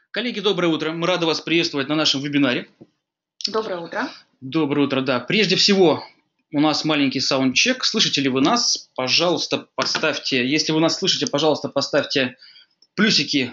Коллеги, доброе утро. Мы рады вас приветствовать на нашем вебинаре. Доброе утро. Доброе утро, да. Прежде всего, у нас маленький саундчек. Слышите ли вы нас? Пожалуйста, поставьте, если вы нас слышите, пожалуйста, поставьте плюсики.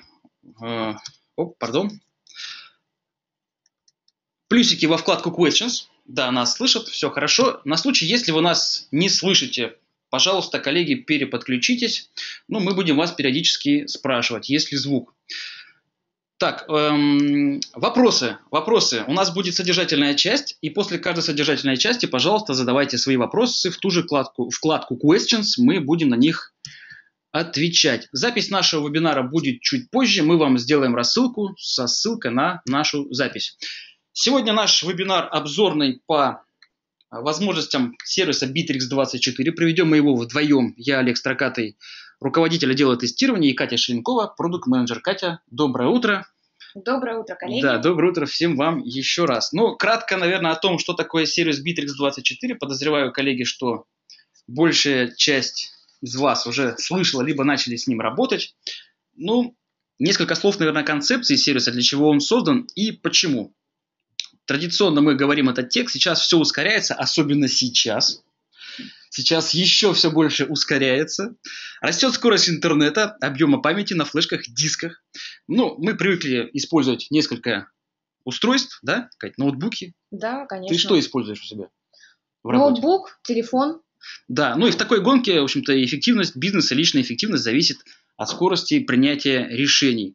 Плюсики во вкладку Questions. Да, нас слышат, все хорошо. На случай, если вы нас не слышите, пожалуйста, коллеги, переподключитесь. Мы будем вас периодически спрашивать, есть ли звук. Так, вопросы. У нас будет содержательная часть, и после каждой содержательной части, пожалуйста, задавайте свои вопросы в ту же вкладку Questions, мы будем на них отвечать. Запись нашего вебинара будет чуть позже, мы вам сделаем рассылку со ссылкой на нашу запись. Сегодня наш вебинар обзорный по возможностям сервиса Bittrex24. Проведем мы его вдвоем. Я, Олег Строкатый, руководитель отдела тестирования, и Катя Ширенкова, продукт-менеджер. Катя, доброе утро. Доброе утро, коллеги. Да, доброе утро всем вам еще раз. Кратко, наверное, о том, что такое сервис Bittrex24. Подозреваю, коллеги, что большая часть из вас уже слышала, либо начали с ним работать. Несколько слов, наверное, о концепции сервиса, для чего он создан и почему. Традиционно мы говорим этот текст, сейчас все ускоряется, особенно сейчас. Сейчас еще все больше ускоряется. Растет скорость интернета, объема памяти на флешках, дисках. Мы привыкли использовать несколько устройств, да, Кать, ноутбуки. Да, конечно. Ты что используешь у себя в работе? Ноутбук, телефон. Да, и в такой гонке, в общем-то, эффективность бизнеса, личная эффективность зависит от скорости принятия решений.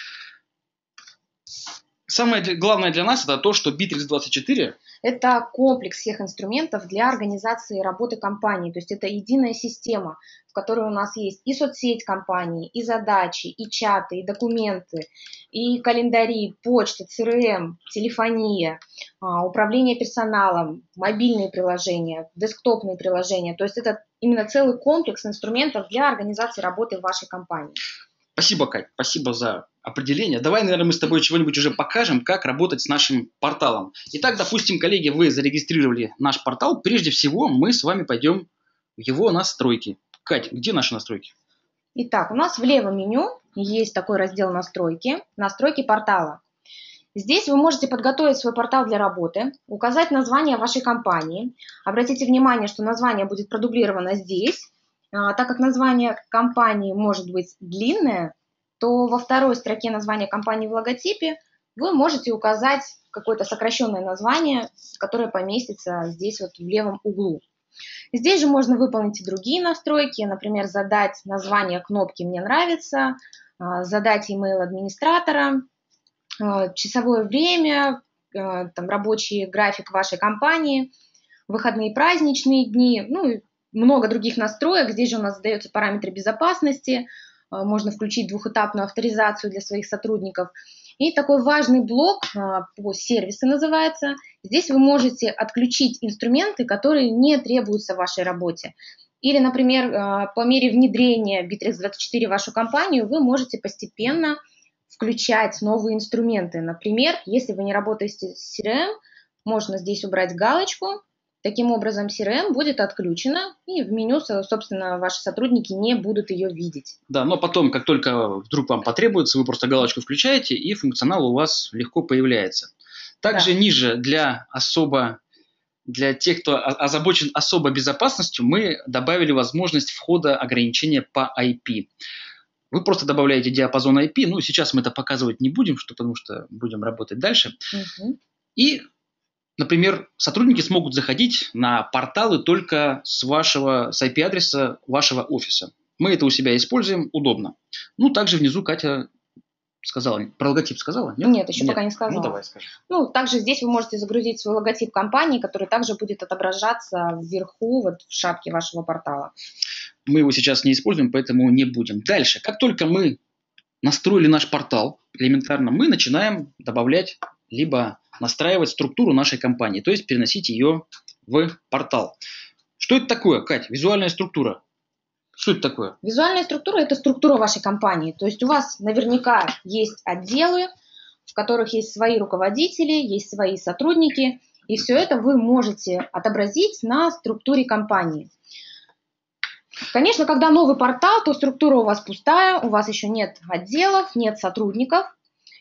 Самое главное для нас – это то, что Bittrex24 – это комплекс всех инструментов для организации работы компании. То есть это единая система, в которой у нас есть и соцсеть компании, и задачи, и чаты, и документы, и календари, почта, CRM, телефония, управление персоналом, мобильные приложения, десктопные приложения. То есть это именно целый комплекс инструментов для организации работы в вашей компании. Спасибо, Кать, спасибо за определение. Давай, наверное, мы с тобой чего-нибудь уже покажем, как работать с нашим порталом. Итак, допустим, коллеги, вы зарегистрировали наш портал. Прежде всего, мы с вами пойдем в его настройки. Кать, где наши настройки? Итак, у нас в левом меню есть такой раздел «Настройки», «Настройки портала». Здесь вы можете подготовить свой портал для работы, указать название вашей компании. Обратите внимание, что название будет продублировано здесь. Так как название компании может быть длинное, то во второй строке названия компании в логотипе вы можете указать какое-то сокращенное название, которое поместится здесь вот в левом углу. Здесь же можно выполнить и другие настройки, например, задать название кнопки «Мне нравится», задать email администратора, часовое время, рабочий график вашей компании, выходные праздничные дни, и много других настроек. Здесь же у нас задаются параметры безопасности, можно включить двухэтапную авторизацию для своих сотрудников. И такой важный блок по сервису называется. Здесь вы можете отключить инструменты, которые не требуются в вашей работе. Или, например, по мере внедрения Bittrex24 в вашу компанию вы можете постепенно включать новые инструменты. Например, если вы не работаете с CRM, можно здесь убрать галочку. Таким образом, CRM будет отключена, и в меню, собственно, ваши сотрудники не будут ее видеть. Да, но потом, как только вдруг вам потребуется, вы просто галочку включаете, и функционал у вас легко появляется. Также ниже для тех, кто озабочен особо безопасностью, мы добавили возможность входа ограничения по IP. Вы просто добавляете диапазон IP, сейчас мы это показывать не будем, потому что будем работать дальше. И например, сотрудники смогут заходить на порталы только с IP-адреса вашего офиса. Мы это у себя используем, удобно. Также внизу Катя сказала, про логотип сказала? Нет, еще пока не сказала. Давай скажи. Также здесь вы можете загрузить свой логотип компании, который также будет отображаться вверху, в шапке вашего портала. Мы его сейчас не используем, поэтому не будем. Дальше, как только мы настроили наш портал, элементарно, мы начинаем добавлять либо настраивать структуру нашей компании, то есть переносить ее в портал. Что это такое, Кать? Визуальная структура. Что это такое? Визуальная структура – это структура вашей компании. То есть у вас наверняка есть отделы, в которых есть свои руководители, есть свои сотрудники, и все это вы можете отобразить на структуре компании. Конечно, когда новый портал, то структура у вас пустая, у вас еще нет отделов, нет сотрудников.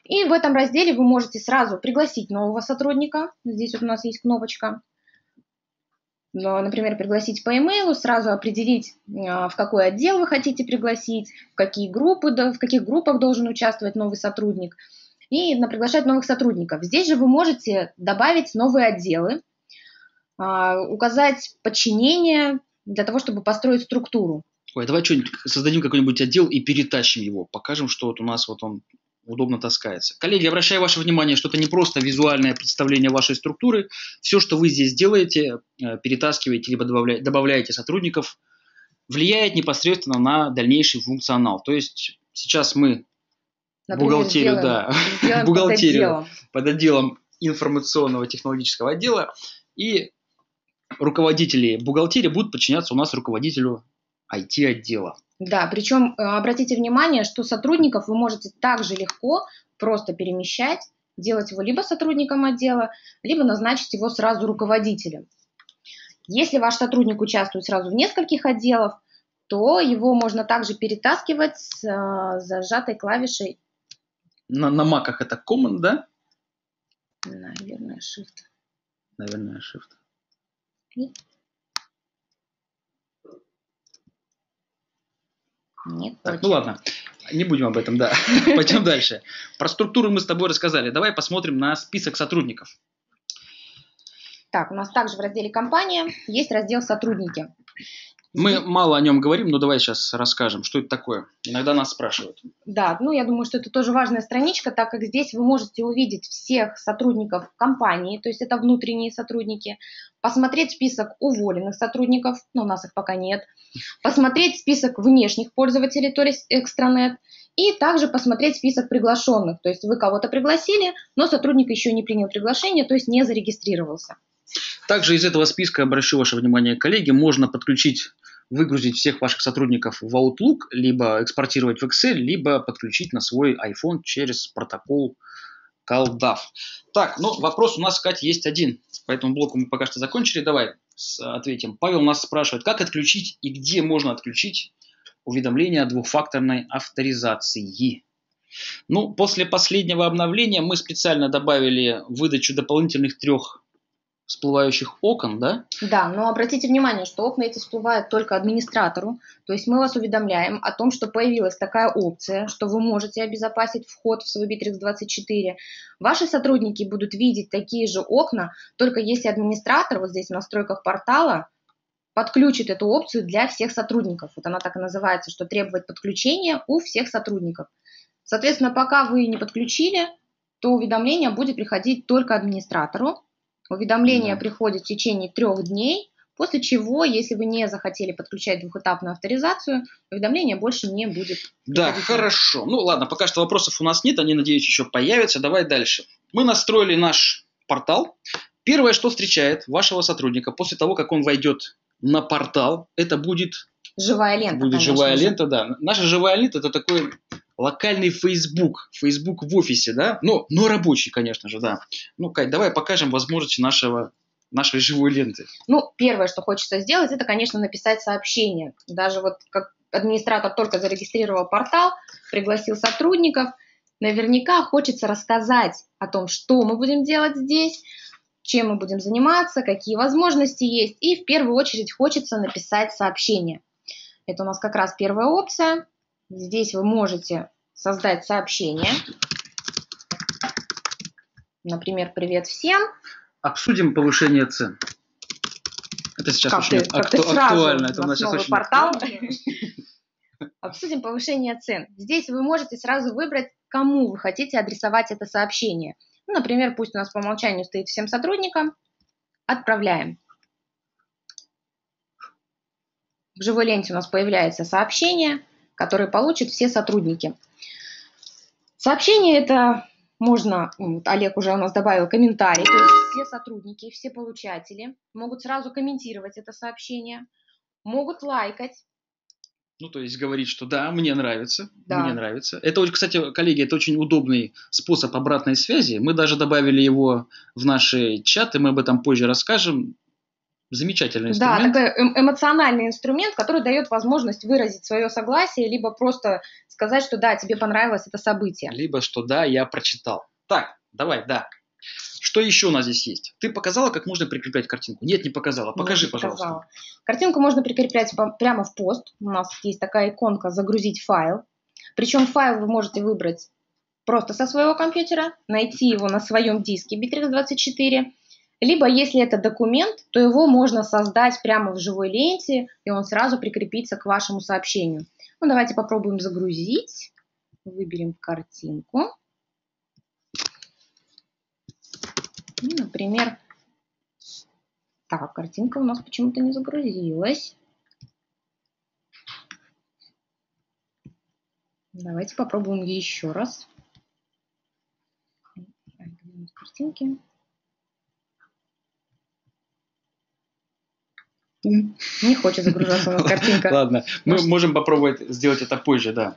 И в этом разделе вы можете сразу пригласить нового сотрудника. Здесь вот у нас есть кнопочка. Например, пригласить по e-mail, сразу определить, в какой отдел вы хотите пригласить, в каких группах должен участвовать новый сотрудник, и приглашать новых сотрудников. Здесь же вы можете добавить новые отделы, указать подчинение для того, чтобы построить структуру. Ой, давай что-нибудь создадим какой-нибудь отдел и перетащим его, покажем, что вот у нас вот он удобно таскается. Коллеги, обращаю ваше внимание, что это не просто визуальное представление вашей структуры. Все, что вы здесь делаете, перетаскиваете, либо добавляете сотрудников, влияет непосредственно на дальнейший функционал. То есть сейчас мы бухгалтерию, бухгалтерию под отделом информационного технологического отдела, и руководители бухгалтерии будут подчиняться у нас руководителю IT-отдела. Да, причем обратите внимание, что сотрудников вы можете также легко просто перемещать, делать его либо сотрудником отдела, либо назначить его сразу руководителем. Если ваш сотрудник участвует сразу в нескольких отделах, то его можно также перетаскивать с зажатой клавишей. На маках это Command, да? Наверное, Shift. Наверное, Shift. Нет, так, ну ладно, не будем об этом, да. Пойдем дальше. Про структуру мы с тобой рассказали. Давай посмотрим на список сотрудников. Так, у нас также в разделе «Компания» есть раздел «Сотрудники». Мы мало о нем говорим, но давай сейчас расскажем, что это такое. Иногда нас спрашивают. Да, я думаю, что это тоже важная страничка, так как здесь вы можете увидеть всех сотрудников компании, то есть это внутренние сотрудники, посмотреть список уволенных сотрудников, у нас их пока нет, посмотреть список внешних пользователей, то есть экстранет, и также посмотреть список приглашенных, то есть вы кого-то пригласили, но сотрудник еще не принял приглашение, то есть не зарегистрировался. Также из этого списка, обращу ваше внимание, коллеги, можно выгрузить всех ваших сотрудников в Outlook, либо экспортировать в Excel, либо подключить на свой iPhone через протокол CalDAV. Так, вопрос у нас, Кать, есть один. По этому блоку мы пока что закончили. Давай ответим. Павел нас спрашивает, как отключить и где можно отключить уведомления о двухфакторной авторизации. После последнего обновления мы специально добавили выдачу дополнительных 3 всплывающих окон, да? Да, но обратите внимание, что окна эти всплывают только администратору, то есть мы вас уведомляем о том, что появилась такая опция, что вы можете обезопасить вход в свой Bittrex24. Ваши сотрудники будут видеть такие же окна, только если администратор вот здесь в настройках портала подключит эту опцию для всех сотрудников. Вот она так и называется, что требовать подключения у всех сотрудников. Соответственно, пока вы не подключили, то уведомление будет приходить только администратору. Уведомление приходит в течение 3 дней, после чего, если вы не захотели подключать двухэтапную авторизацию, уведомление больше не будет. Да, хорошо. Ладно, пока что вопросов у нас нет, они, надеюсь, еще появятся. Давай дальше. Мы настроили наш портал. Первое, что встречает вашего сотрудника после того, как он войдет на портал, это будет живая лента. Будет живая лента, да. Наша живая лента – это такой локальный Facebook. Facebook в офисе, да? Но рабочий, конечно же, да. Кать, давай покажем возможности нашей живой ленты. Первое, что хочется сделать, это, конечно, написать сообщение. Даже вот как администратор только зарегистрировал портал, пригласил сотрудников, наверняка хочется рассказать о том, что мы будем делать здесь, чем мы будем заниматься, какие возможности есть. И в первую очередь хочется написать сообщение. Это у нас как раз первая опция. Здесь вы можете создать сообщение. Например, привет всем. Обсудим повышение цен. Это сейчас очень актуально. Это у нас сейчас очень портал. Обсудим повышение цен. Здесь вы можете сразу выбрать, кому вы хотите адресовать это сообщение. Например, пусть у нас по умолчанию стоит всем сотрудникам. Отправляем. В живой ленте у нас появляется сообщение, которое получат все сотрудники. Сообщение это можно, Олег уже у нас добавил комментарий, то есть все сотрудники, все получатели могут сразу комментировать это сообщение, могут лайкать. То есть говорить, что да, мне нравится, да. Мне нравится. Это, кстати, коллеги, это очень удобный способ обратной связи. Мы даже добавили его в наши чаты, мы об этом позже расскажем. Замечательный Да, инструмент. такой эмоциональный инструмент, который дает возможность выразить свое согласие, либо просто сказать, что да, тебе понравилось это событие. Либо что да, я прочитал. Так, давай, да. Что еще у нас здесь есть? Ты показала, как можно прикреплять картинку? Нет, не показала. Покажи, Нет, не пожалуйста. показала. Картинку можно прикреплять прямо в пост. У нас есть такая иконка «Загрузить файл». Причем файл вы можете выбрать просто со своего компьютера, найти его на своем диске Bittrex24, либо, если это документ, то его можно создать прямо в живой ленте, и он сразу прикрепится к вашему сообщению. Ну, давайте попробуем загрузить. Выберем картинку. И, например, так, картинка у нас почему-то не загрузилась. Давайте попробуем еще раз. Картинки. Не хочет загружаться у нас картинка. Ладно, мы можем попробовать сделать это позже, да.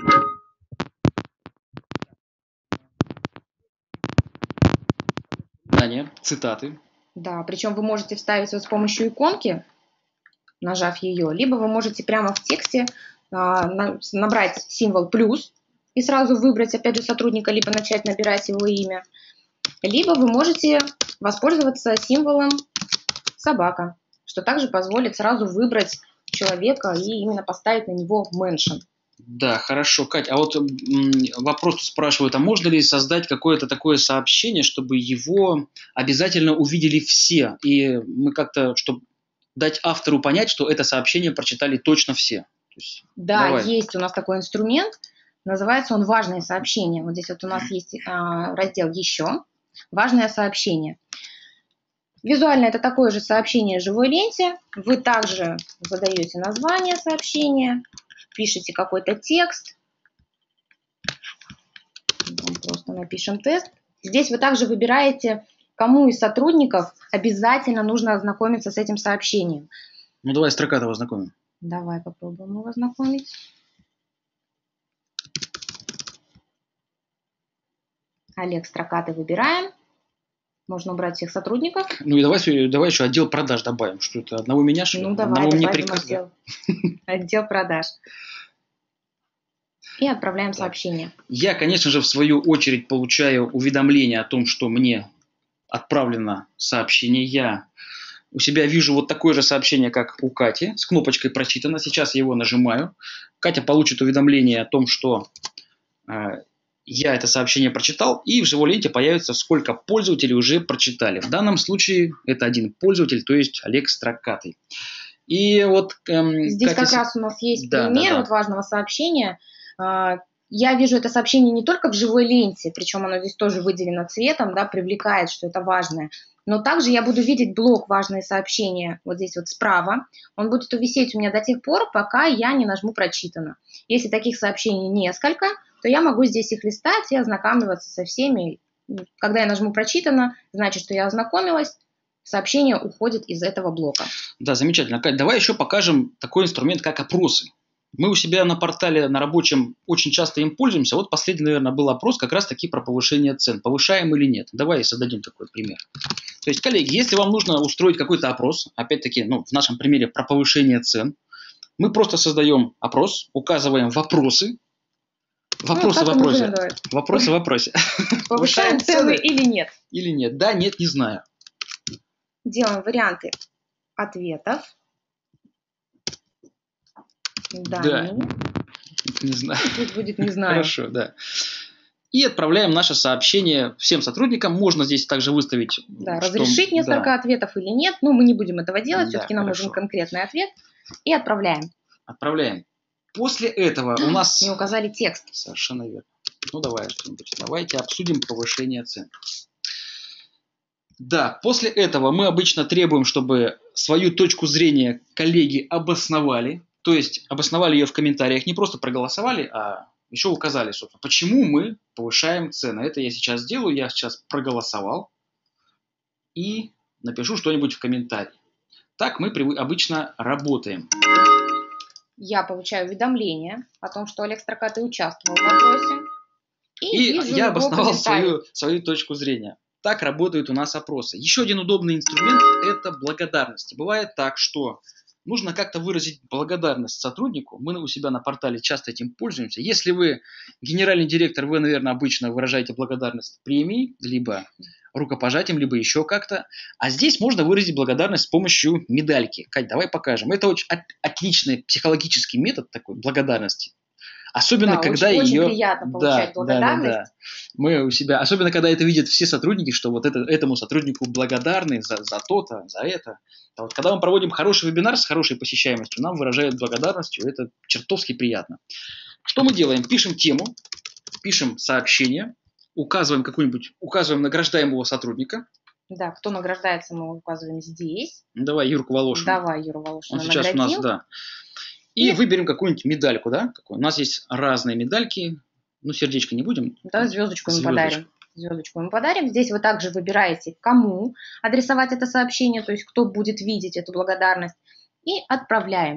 Цитаты. Да, причем вы можете вставить вот с помощью иконки, нажав ее, либо вы можете прямо в тексте набрать символ плюс и сразу выбрать, опять же, сотрудника, либо начать набирать его имя. Либо вы можете воспользоваться символом собака, что также позволит сразу выбрать человека и именно поставить на него меншн. Да, хорошо. Кать, а вот вопрос спрашивают, а можно ли создать какое-то такое сообщение, чтобы его обязательно увидели все, и мы как-то, чтобы дать автору понять, что это сообщение прочитали точно все? То есть, да, давай. Есть у нас такой инструмент, называется он «Важные сообщения». Вот здесь вот у нас есть раздел «Еще», «Важное сообщение». Визуально это такое же сообщение в живой ленте. Вы также задаете название сообщения, пишете какой-то текст. Просто напишем тест. Здесь вы также выбираете, кому из сотрудников обязательно нужно ознакомиться с этим сообщением. Ну, давай Строкатова ознакомим. Давай попробуем его ознакомить. Олег Строкатый выбираем. Можно убрать всех сотрудников. Ну и давай еще отдел продаж добавим. Что это, одного меня, что ли? Ну давай, добавим отдел продаж. И отправляем сообщение. Я, конечно же, в свою очередь получаю уведомление о том, что мне отправлено сообщение. Я у себя вижу вот такое же сообщение, как у Кати, с кнопочкой «Прочитано». Сейчас я его нажимаю. Катя получит уведомление о том, что я это сообщение прочитал, и в живой ленте появится, сколько пользователей уже прочитали. В данном случае это один пользователь, то есть Олег Строкатый. И вот здесь Катя... как раз у нас есть пример вот важного сообщения. Я вижу это сообщение не только в живой ленте, причем оно здесь тоже выделено цветом, да, привлекает, что это важное. Но также я буду видеть блок «Важные сообщения» вот здесь вот справа. Он будет висеть у меня до тех пор, пока я не нажму «Прочитано». Если таких сообщений несколько, то я могу здесь их листать и ознакомливаться со всеми. Когда я нажму «Прочитано», значит, что я ознакомилась, сообщение уходит из этого блока. Да, замечательно. Кать, давай еще покажем такой инструмент, как опросы. Мы у себя на портале, на рабочем, очень часто им пользуемся. Вот последний, наверное, был опрос как раз-таки про повышение цен. Повышаем или нет? Давай создадим такой пример. То есть, коллеги, если вам нужно устроить какой-то опрос, опять-таки, в нашем примере про повышение цен, мы просто создаем опрос, указываем вопросы. Вопросы в вопросе. Вопросы в вопросе. Повышаем цены или нет? Или нет. Да, нет, не знаю. Делаем варианты ответов. Да. Не знаю. Пусть будет не знаю. Хорошо, да. И отправляем наше сообщение всем сотрудникам. Можно здесь также выставить... Да, разрешить несколько ответов или нет. Но мы не будем этого делать. Все-таки нам нужен конкретный ответ. И отправляем. Отправляем. После этого у нас... Не указали текст. Совершенно верно. Ну, давайте обсудим повышение цен. Да, после этого мы обычно требуем, чтобы свою точку зрения коллеги обосновали. То есть обосновали ее в комментариях, не просто проголосовали, а еще указали, собственно, почему мы повышаем цены. Это я сейчас сделаю, я сейчас проголосовал и напишу что-нибудь в комментарии. Так мы обычно работаем. Я получаю уведомление о том, что Олег Строкатый участвовал в вопросе. И я обосновал свою точку зрения. так работают у нас опросы. Еще один удобный инструмент – это благодарность. Бывает так, что нужно как-то выразить благодарность сотруднику. Мы у себя на портале часто этим пользуемся. Если вы генеральный директор, вы, наверное, обычно выражаете благодарность премией, либо рукопожатием, либо еще как-то. А здесь можно выразить благодарность с помощью медальки. Кать, давай покажем. Это очень отличный психологический метод такой благодарности. Особенно, когда очень ее... приятно получать благодарность. Да. Мы у себя... Особенно, когда это видят все сотрудники, что вот этому сотруднику благодарны за то-то, за это. А вот когда мы проводим хороший вебинар с хорошей посещаемостью, нам выражают благодарностью, это чертовски приятно. Что мы делаем? Пишем тему, пишем сообщение, указываем награждаем его сотрудника. Да, кто награждается, мы указываем здесь. Давай Юрку Волошину. Давай Юру Волошину Он сейчас наградим. у нас, да. И выберем какую-нибудь медальку, да? У нас есть разные медальки. Ну, сердечко не будем. Да, звездочку ему подарим. Звездочку ему подарим. Здесь вы также выбираете, кому адресовать это сообщение, то есть кто будет видеть эту благодарность. И отправляем.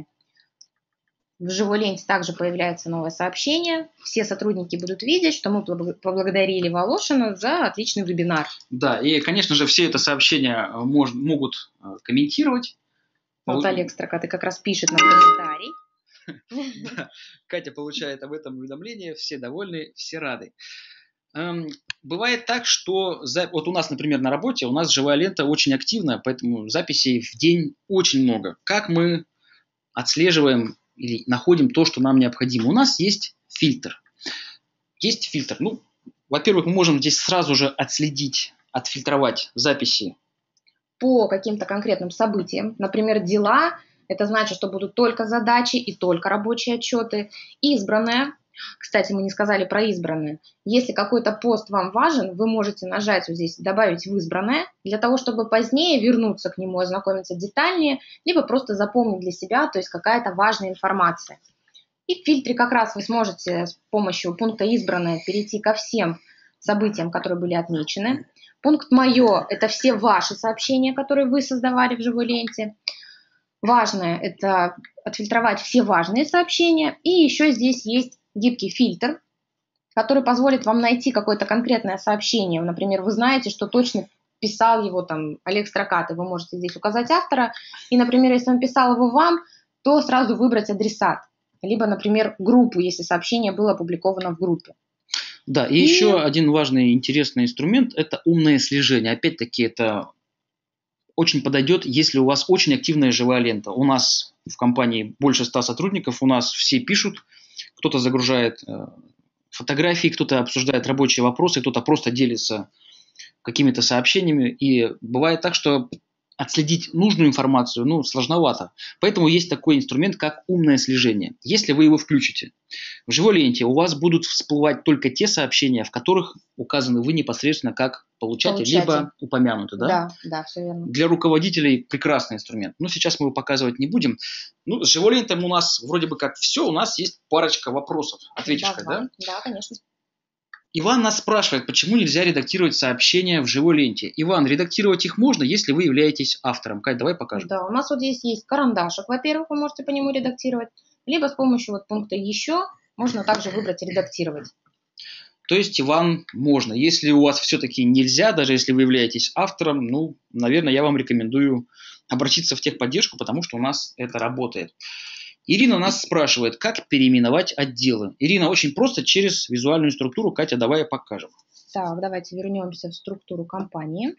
В живой ленте также появляется новое сообщение. Все сотрудники будут видеть, что мы поблагодарили Волошина за отличный вебинар. Да, и, конечно же, все это сообщение могут комментировать. Вот Олег Строкатый как раз пишет нам комментарий. Катя получает об этом уведомление, все довольны, все рады. Бывает так, что вот у нас, например, на работе у нас живая лента очень активна, поэтому записей в день очень много. Как мы отслеживаем или находим то, что нам необходимо? У нас есть фильтр. Ну, во-первых, мы можем здесь сразу же отфильтровать записи по каким-то конкретным событиям. Например, дела. Это значит, что будут только задачи и только рабочие отчеты. Избранное. Кстати, мы не сказали про избранное. Если какой-то пост вам важен, вы можете нажать вот здесь «Добавить в избранное», для того, чтобы позднее вернуться к нему, ознакомиться детальнее, либо просто запомнить для себя, то есть какая-то важная информация. И в фильтре как раз вы сможете с помощью пункта «Избранное» перейти ко всем событиям, которые были отмечены. Пункт «Мое» – это все ваши сообщения, которые вы создавали в живой ленте. Важное – это отфильтровать все важные сообщения. И еще здесь есть гибкий фильтр, который позволит вам найти какое-то конкретное сообщение. Например, вы знаете, что точно писал его там Олег Строкатый, вы можете здесь указать автора. И, например, если он писал его вам, то сразу выбрать адресат. Либо, например, группу, если сообщение было опубликовано в группе. Да, и еще один важный интересный инструмент – это умное слежение. Опять-таки, это очень подойдет, если у вас очень активная живая лента. У нас в компании больше 100 сотрудников, у нас все пишут, кто-то загружает фотографии, кто-то обсуждает рабочие вопросы, кто-то просто делится какими-то сообщениями. И бывает так, что отследить нужную информацию, сложновато. Поэтому есть такой инструмент, как умное слежение. Если вы его включите, в живой ленте у вас будут всплывать только те сообщения, в которых указаны вы непосредственно как получатель. Либо упомянуты. Да? Да, все верно. Для руководителей прекрасный инструмент. Сейчас мы его показывать не будем. С живой лентой у нас вроде бы как все, у нас есть парочка вопросов. Ответишь, да? Да, конечно. Иван нас спрашивает, почему нельзя редактировать сообщения в живой ленте. Иван, редактировать их можно, если вы являетесь автором. Кать, давай покажем. Да, у нас вот здесь есть карандашик, во-первых, вы можете по нему редактировать, либо с помощью пункта «Еще» можно также выбрать «Редактировать». То есть, Иван, можно. Если у вас все-таки нельзя, даже если вы являетесь автором, наверное, я вам рекомендую обратиться в техподдержку, потому что у нас это работает. Ирина нас спрашивает, как переименовать отделы. Ирина, очень просто, через визуальную структуру. Катя, давай покажем. Так, давайте вернемся в структуру компании.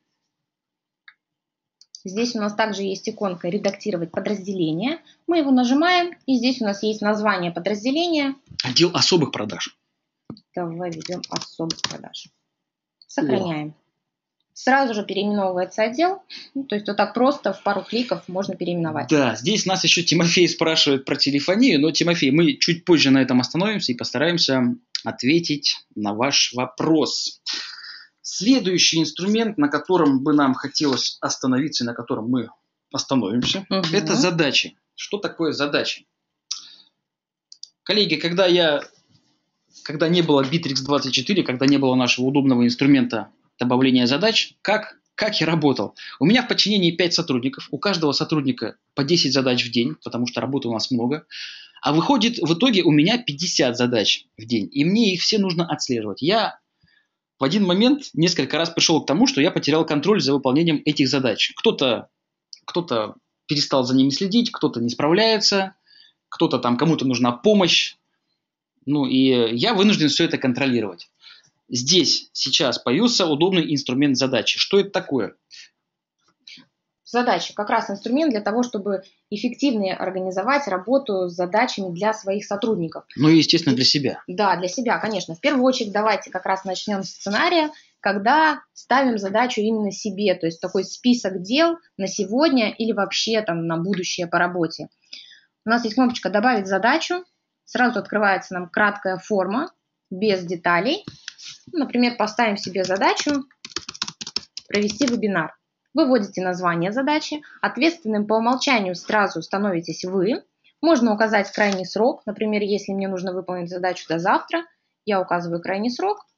Здесь у нас также есть иконка «Редактировать подразделение». Мы его нажимаем, и здесь у нас есть название подразделения. Отдел особых продаж. Давай введем особых продаж. Сохраняем. Сразу же переименовывается отдел. То есть вот так просто в пару кликов можно переименовать. Да, здесь нас еще Тимофей спрашивает про телефонию. Но, Тимофей, мы чуть позже на этом остановимся и постараемся ответить на ваш вопрос. Следующий инструмент, на котором бы нам хотелось остановиться, на котором мы остановимся, это задачи. Что такое задачи? Коллеги, когда не было Bittrex24, когда не было нашего удобного инструмента добавления задач, как я работал? У меня в подчинении 5 сотрудников, у каждого сотрудника по 10 задач в день, потому что работы у нас много, а выходит в итоге у меня 50 задач в день, и мне их все нужно отслеживать. Я в один момент несколько раз пришел к тому, что я потерял контроль за выполнением этих задач. Кто-то перестал за ними следить, кто-то не справляется, кто-то там, кому-то нужна помощь. Ну и я вынужден все это контролировать. Здесь сейчас появился удобный инструмент задачи. Что это такое? Задача как раз инструмент для того, чтобы эффективнее организовать работу с задачами для своих сотрудников. Ну и, естественно, для себя. Да, для себя, конечно. В первую очередь давайте как раз начнем с сценария, когда ставим задачу именно себе, то есть такой список дел на сегодня или вообще там на будущее по работе. У нас есть кнопочка «Добавить задачу», сразу открывается нам краткая форма, без деталей. Например, поставим себе задачу «Провести вебинар». Вы вводите название задачи, ответственным по умолчанию сразу становитесь вы. Можно указать крайний срок, например, если мне нужно выполнить задачу до завтра, я указываю крайний срок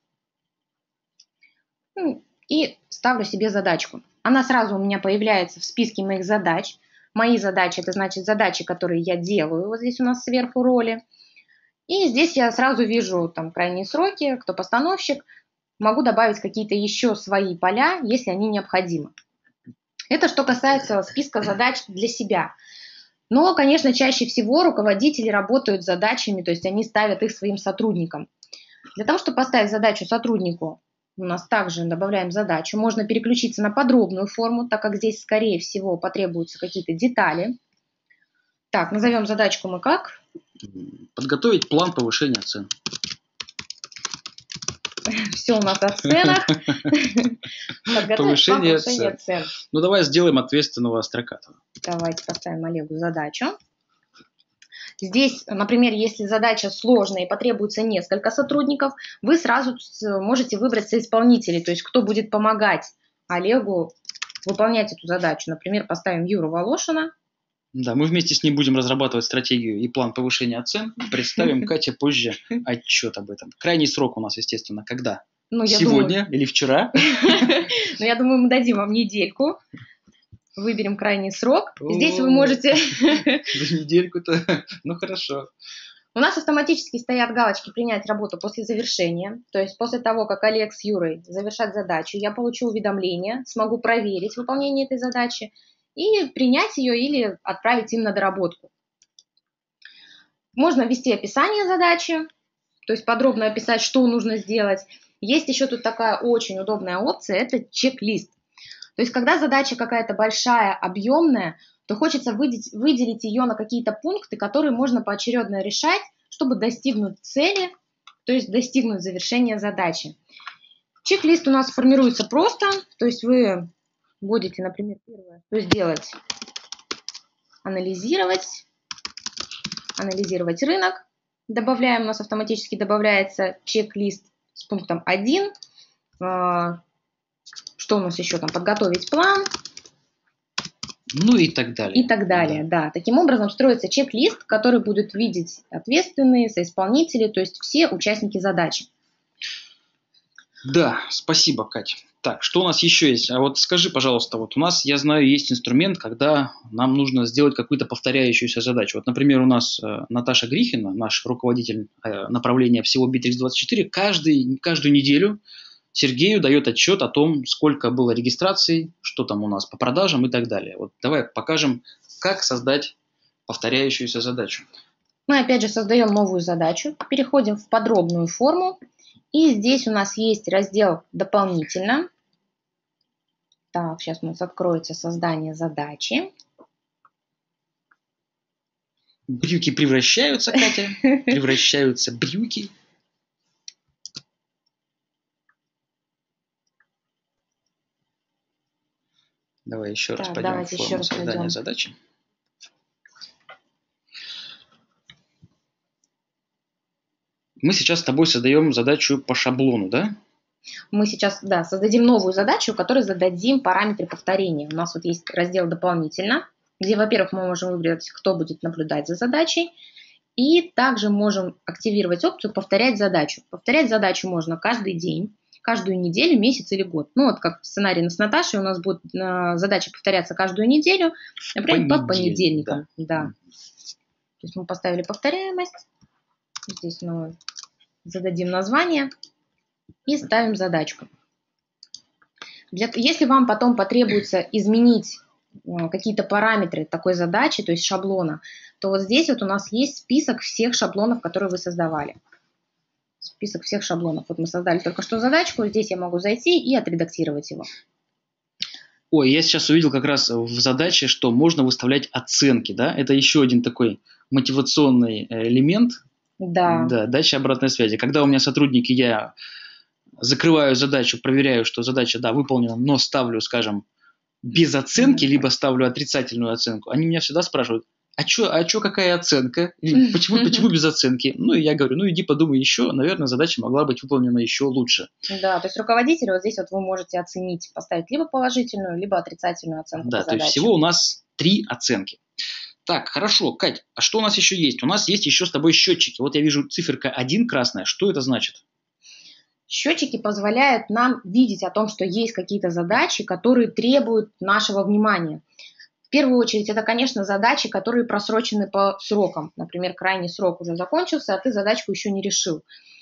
и ставлю себе задачку. Она сразу у меня появляется в списке моих задач. Мои задачи – это значит задачи, которые я делаю. Вот здесь у нас сверху роли. И здесь я сразу вижу там крайние сроки, кто постановщик. Могу добавить какие-то еще свои поля, если они необходимы. Это что касается списка задач для себя. Но, конечно, чаще всего руководители работают с задачами, то есть они ставят их своим сотрудникам. Для того, чтобы поставить задачу сотруднику, у нас также добавляем задачу. Можно переключиться на подробную форму, так как здесь, скорее всего, потребуются какие-то детали. Так, назовем задачку мы как? Подготовить план повышения цен. Все у нас о ценах. Повышение цен. Ну, давай сделаем ответственного Строкатова. Давайте поставим Олегу задачу. Здесь, например, если задача сложная и потребуется несколько сотрудников, вы сразу можете выбрать соисполнителей, то есть кто будет помогать Олегу выполнять эту задачу. Например, поставим Юру Волошина. Да, мы вместе с ним будем разрабатывать стратегию и план повышения цен. Представим Кате позже отчет об этом. Крайний срок у нас, естественно, когда? Сегодня или вчера? Ну, я думаю, мы дадим вам недельку. Выберем крайний срок. Здесь вы можете... За недельку-то, ну хорошо. У нас автоматически стоят галочки «Принять работу после завершения». То есть после того, как Олег с Юрой завершат задачу, я получу уведомление, смогу проверить выполнение этой задачи и принять ее или отправить им на доработку. Можно ввести описание задачи, то есть подробно описать, что нужно сделать. Есть еще тут такая очень удобная опция – это чек-лист. То есть когда задача какая-то большая, объемная, то хочется выделить ее на какие-то пункты, которые можно поочередно решать, чтобы достигнуть цели, то есть достигнуть завершения задачи. Чек-лист у нас формируется просто, то есть вы будете, например, первое, что сделать, анализировать рынок. Добавляем, у нас автоматически добавляется чек-лист с пунктом 1. Что у нас еще там? Подготовить план. Ну и так далее. И так далее, да. Таким образом строится чек-лист, который будут видеть ответственные, соисполнители, то есть все участники задачи. Да, спасибо, Кать. Так, что у нас еще есть? А вот скажи, пожалуйста, вот у нас, я знаю, есть инструмент, когда нам нужно сделать какую-то повторяющуюся задачу. Вот, например, у нас Наташа Грихина, наш руководитель направления всего Bittrex24, каждую неделю Сергею дает отчет о том, сколько было регистраций, что там у нас по продажам и так далее. Вот давай покажем, как создать повторяющуюся задачу. Мы опять же создаем новую задачу, переходим в подробную форму. И здесь у нас есть раздел «Дополнительно». Так, сейчас у нас откроется создание задачи. Брюки превращаются, Катя, превращаются брюки. Давай еще раз пойдем в форму создания задачи. Мы сейчас с тобой создаем задачу по шаблону, да? Мы сейчас, да, создадим новую задачу, в которой зададим параметры повторения. У нас вот есть раздел «Дополнительно», где, во-первых, мы можем выбрать, кто будет наблюдать за задачей, и также можем активировать опцию «Повторять задачу». Повторять задачу можно каждый день, каждую неделю, месяц или год. Ну, вот как в сценарии с Наташей у нас будет задача повторяться каждую неделю, например, по понедельникам. Да. То есть мы поставили повторяемость. Здесь мы зададим название. и ставим задачку. Если вам потом потребуется изменить какие-то параметры такой задачи, то есть шаблона, то вот здесь вот у нас есть список всех шаблонов, которые вы создавали. Список всех шаблонов. Вот мы создали только что задачку, здесь я могу зайти и отредактировать его. Ой, я сейчас увидел как раз в задаче, что можно выставлять оценки, да? Это еще один такой мотивационный элемент. Да. Да, дача обратной связи. Когда у меня сотрудники, я закрываю задачу, проверяю, что задача, да, выполнена, но ставлю, скажем, без оценки, либо ставлю отрицательную оценку, они меня всегда спрашивают, а чё, какая оценка? Или почему без оценки? Ну, и я говорю, ну, иди подумай еще, наверное, задача могла быть выполнена еще лучше. Да, то есть руководитель, вот здесь вот вы можете оценить, поставить либо положительную, либо отрицательную оценку. Да, то есть всего у нас 3 оценки. Так, хорошо, Кать, а что у нас еще есть? У нас есть еще с тобой счетчики. Вот я вижу циферка 1 красная. Что это значит? Счетчики позволяют нам видеть о том, что есть какие-то задачи, которые требуют нашего внимания. В первую очередь, это, конечно, задачи, которые просрочены по срокам. Например, крайний срок уже закончился, а ты задачку еще не решил.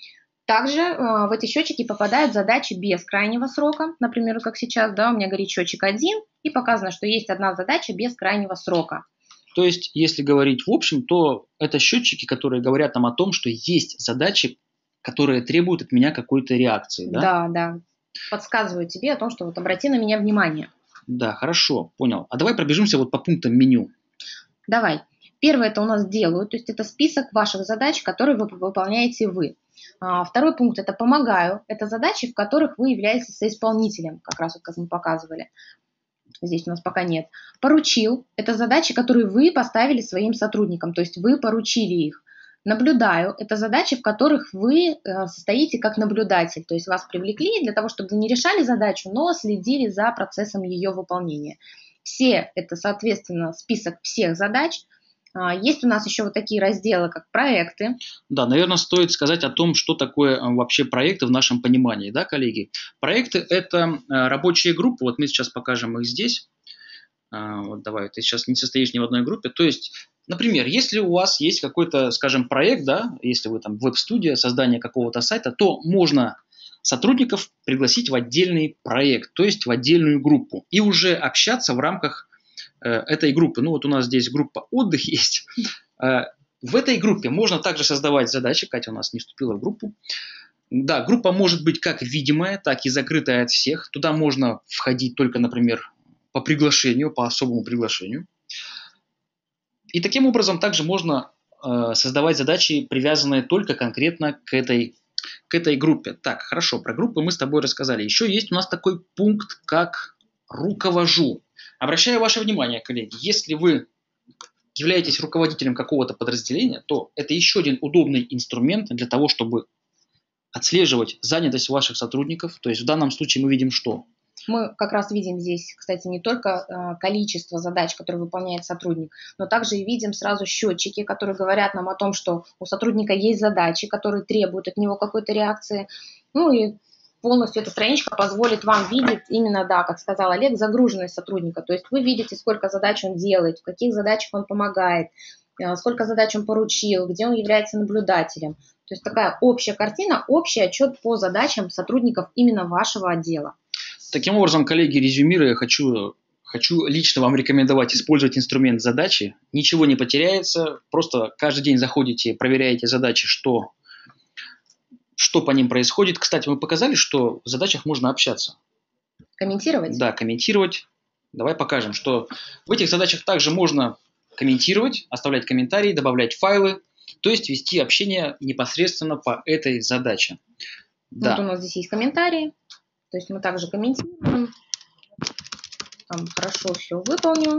Также в эти счетчики попадают задачи без крайнего срока. Например, как сейчас, да, у меня горит счетчик 1, и показано, что есть одна задача без крайнего срока. То есть, если говорить в общем, то это счетчики, которые говорят нам о том, что есть задачи, которые требуют от меня какой-то реакции, да? Да, да. Подсказывают тебе о том, что вот обрати на меня внимание. Да, хорошо, понял. А давай пробежимся вот по пунктам меню. Давай. Первое – это у нас делаю, то есть это список ваших задач, которые вы выполняете вы. Второй пункт – это помогаю. Это задачи, в которых вы являетесь соисполнителем, как раз вот как мы показывали. Здесь у нас пока нет. Поручил – это задачи, которые вы поставили своим сотрудникам, то есть вы поручили их. Наблюдаю – это задачи, в которых вы состоите как наблюдатель, то есть вас привлекли для того, чтобы вы не решали задачу, но следили за процессом ее выполнения. Все – это, соответственно, список всех задач. Есть у нас еще вот такие разделы, как проекты. Да, наверное, стоит сказать о том, что такое вообще проекты в нашем понимании, да, коллеги? Проекты – это рабочие группы, вот мы сейчас покажем их здесь. Вот давай, ты сейчас не состоишь ни в одной группе. То есть, например, если у вас есть какой-то, скажем, проект, да, если вы там веб-студия, создание какого-то сайта, то можно сотрудников пригласить в отдельный проект, то есть в отдельную группу, и уже общаться в рамках этой группы. Ну вот у нас здесь группа «Отдых» есть. В этой группе можно также создавать задачи. Катя у нас не вступила в группу. Да, группа может быть как видимая, так и закрытая от всех. Туда можно входить только, например, по приглашению, по особому приглашению. И таким образом также можно создавать задачи, привязанные только конкретно к этой группе. Так, хорошо, про группы мы с тобой рассказали. Еще есть у нас такой пункт, как «руковожу». Обращаю ваше внимание, коллеги, если вы являетесь руководителем какого-то подразделения, то это еще один удобный инструмент для того, чтобы отслеживать занятость ваших сотрудников. То есть в данном случае мы видим что? Мы как раз видим здесь, кстати, не только количество задач, которые выполняет сотрудник, но также и видим сразу счетчики, которые говорят нам о том, что у сотрудника есть задачи, которые требуют от него какой-то реакции. Ну и полностью эта страничка позволит вам видеть именно, да, как сказал Олег, загруженность сотрудника. То есть вы видите, сколько задач он делает, в каких задачах он помогает, сколько задач он поручил, где он является наблюдателем. То есть такая общая картина, общий отчет по задачам сотрудников именно вашего отдела. Таким образом, коллеги, резюмируя, хочу лично вам рекомендовать использовать инструмент задачи. Ничего не потеряется, просто каждый день заходите, проверяете задачи, что по ним происходит. Кстати, мы показали, что в задачах можно общаться. Комментировать? Да, комментировать. Давай покажем, что в этих задачах также можно комментировать, оставлять комментарии, добавлять файлы, то есть вести общение непосредственно по этой задаче. Да. Вот у нас здесь есть комментарии, то есть мы также комментируем. Там хорошо все выполнил.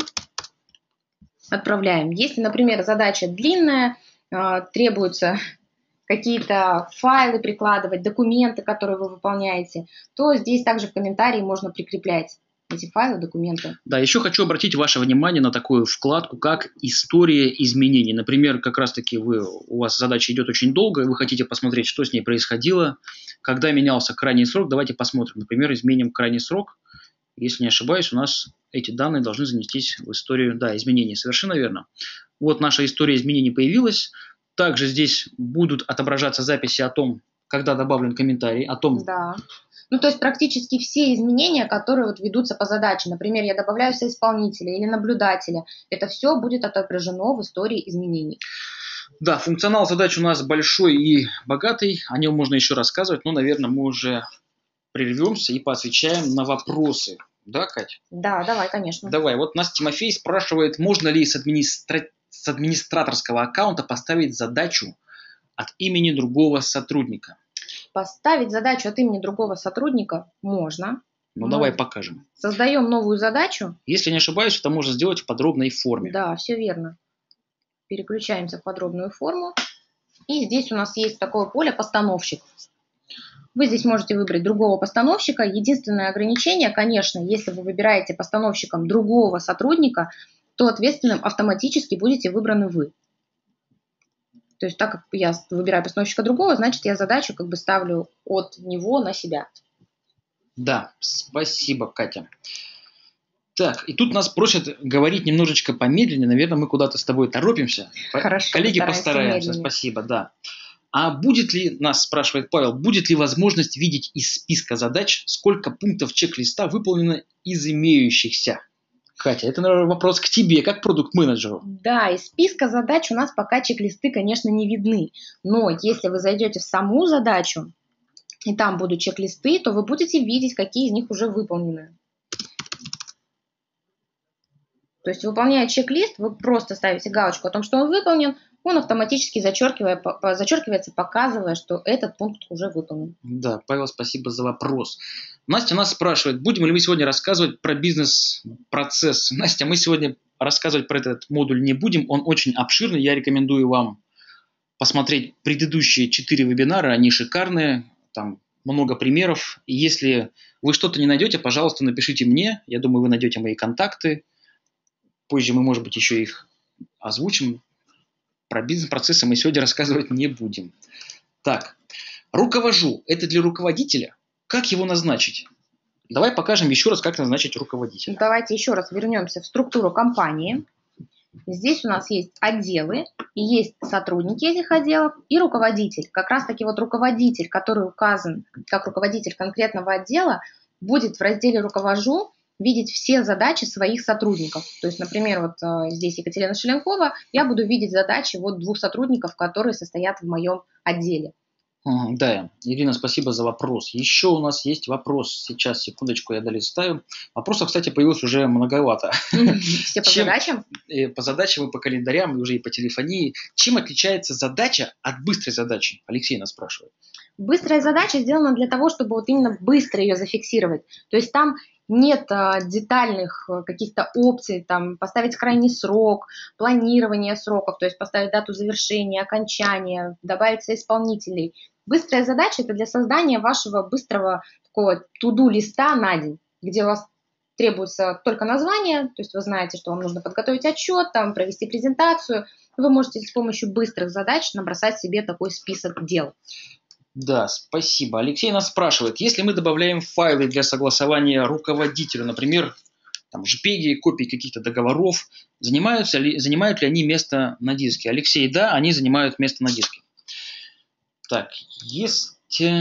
Отправляем. Если, например, задача длинная, требуется какие-то файлы прикладывать, документы, которые вы выполняете, то здесь также в комментарии можно прикреплять эти файлы, документы. Да, еще хочу обратить ваше внимание на такую вкладку, как «История изменений». Например, как раз-таки у вас задача идет очень долго, и вы хотите посмотреть, что с ней происходило, когда менялся крайний срок. Давайте посмотрим. Например, изменим крайний срок. Если не ошибаюсь, у нас эти данные должны занестись в историю, да, изменений. Совершенно верно. Вот наша история изменений появилась. Также здесь будут отображаться записи о том, когда добавлен комментарий о том... Да. Ну, то есть практически все изменения, которые вот ведутся по задаче. Например, я добавляю соисполнителя или наблюдателя. Это все будет отображено в истории изменений. Да, функционал задач у нас большой и богатый. О нем можно еще рассказывать, но, наверное, мы уже прервемся и поотвечаем на вопросы. Да, Кать? Да, давай, конечно. Давай. Вот нас Тимофей спрашивает, можно ли с администраторского аккаунта поставить задачу от имени другого сотрудника? Поставить задачу от имени другого сотрудника можно. Ну, давай покажем. Создаем новую задачу. Если не ошибаюсь, это можно сделать в подробной форме. Да, все верно. Переключаемся в подробную форму. И здесь у нас есть такое поле «Постановщик». Вы здесь можете выбрать другого постановщика. Единственное ограничение, конечно, если вы выбираете постановщиком другого сотрудника, то ответственным автоматически будете выбраны вы. То есть так как я выбираю постановщика другого, значит, я задачу как бы ставлю от него на себя. Да, спасибо, Катя. Так, и тут нас просят говорить немножечко помедленнее. Наверное, мы куда-то с тобой торопимся. Хорошо, коллеги, постараемся. Спасибо, да. А будет ли, нас спрашивает Павел, будет ли возможность видеть из списка задач, сколько пунктов чек-листа выполнено из имеющихся? Катя, это, наверное, вопрос к тебе, как продукт-менеджеру. Да, из списка задач у нас пока чек-листы, конечно, не видны. Но если вы зайдете в саму задачу, и там будут чек-листы, то вы будете видеть, какие из них уже выполнены. То есть, выполняя чек-лист, вы просто ставите галочку о том, что он выполнен, он автоматически зачеркивается, показывая, что этот пункт уже выполнен. Да, Павел, спасибо за вопрос. Настя нас спрашивает, будем ли мы сегодня рассказывать про бизнес-процесс. Настя, мы сегодня рассказывать про этот модуль не будем, он очень обширный, я рекомендую вам посмотреть предыдущие 4 вебинара, они шикарные, там много примеров. И если вы что-то не найдете, пожалуйста, напишите мне, я думаю, вы найдете мои контакты. Позже мы, может быть, еще их озвучим. Про бизнес-процессы мы сегодня рассказывать не будем. Так, руковожу. Это для руководителя. Как его назначить? Давай покажем еще раз, как назначить руководителя. Давайте еще раз вернемся в структуру компании. Здесь у нас есть отделы, и есть сотрудники этих отделов и руководитель. Как раз-таки вот руководитель, который указан как руководитель конкретного отдела, будет в разделе «Руковожу» видеть все задачи своих сотрудников. То есть, например, вот здесь Екатерина Шеленкова, я буду видеть задачи вот 2 сотрудников, которые состоят в моем отделе. Да, Ирина, спасибо за вопрос. Еще у нас есть вопрос. Сейчас, секундочку, я долистаю. Вопросов, кстати, появилось уже многовато. Все по задачам? По задачам и по календарям, и уже и по телефонии. Чем отличается задача от быстрой задачи? Алексей нас спрашивает. Быстрая задача сделана для того, чтобы вот именно быстро ее зафиксировать. То есть там нет детальных каких-то опций, там поставить крайний срок, планирование сроков, то есть поставить дату завершения, окончания, добавить соисполнителей. Быстрая задача – это для создания вашего быстрого такого to-do листа на день, где у вас требуется только название, то есть вы знаете, что вам нужно подготовить отчет, там, провести презентацию. Вы можете с помощью быстрых задач набросать себе такой список дел. Да, спасибо. Алексей нас спрашивает, если мы добавляем файлы для согласования руководителю, например, там, JPEG, копии каких-то договоров, занимают ли они место на диске? Алексей, да, они занимают место на диске. Так, есть...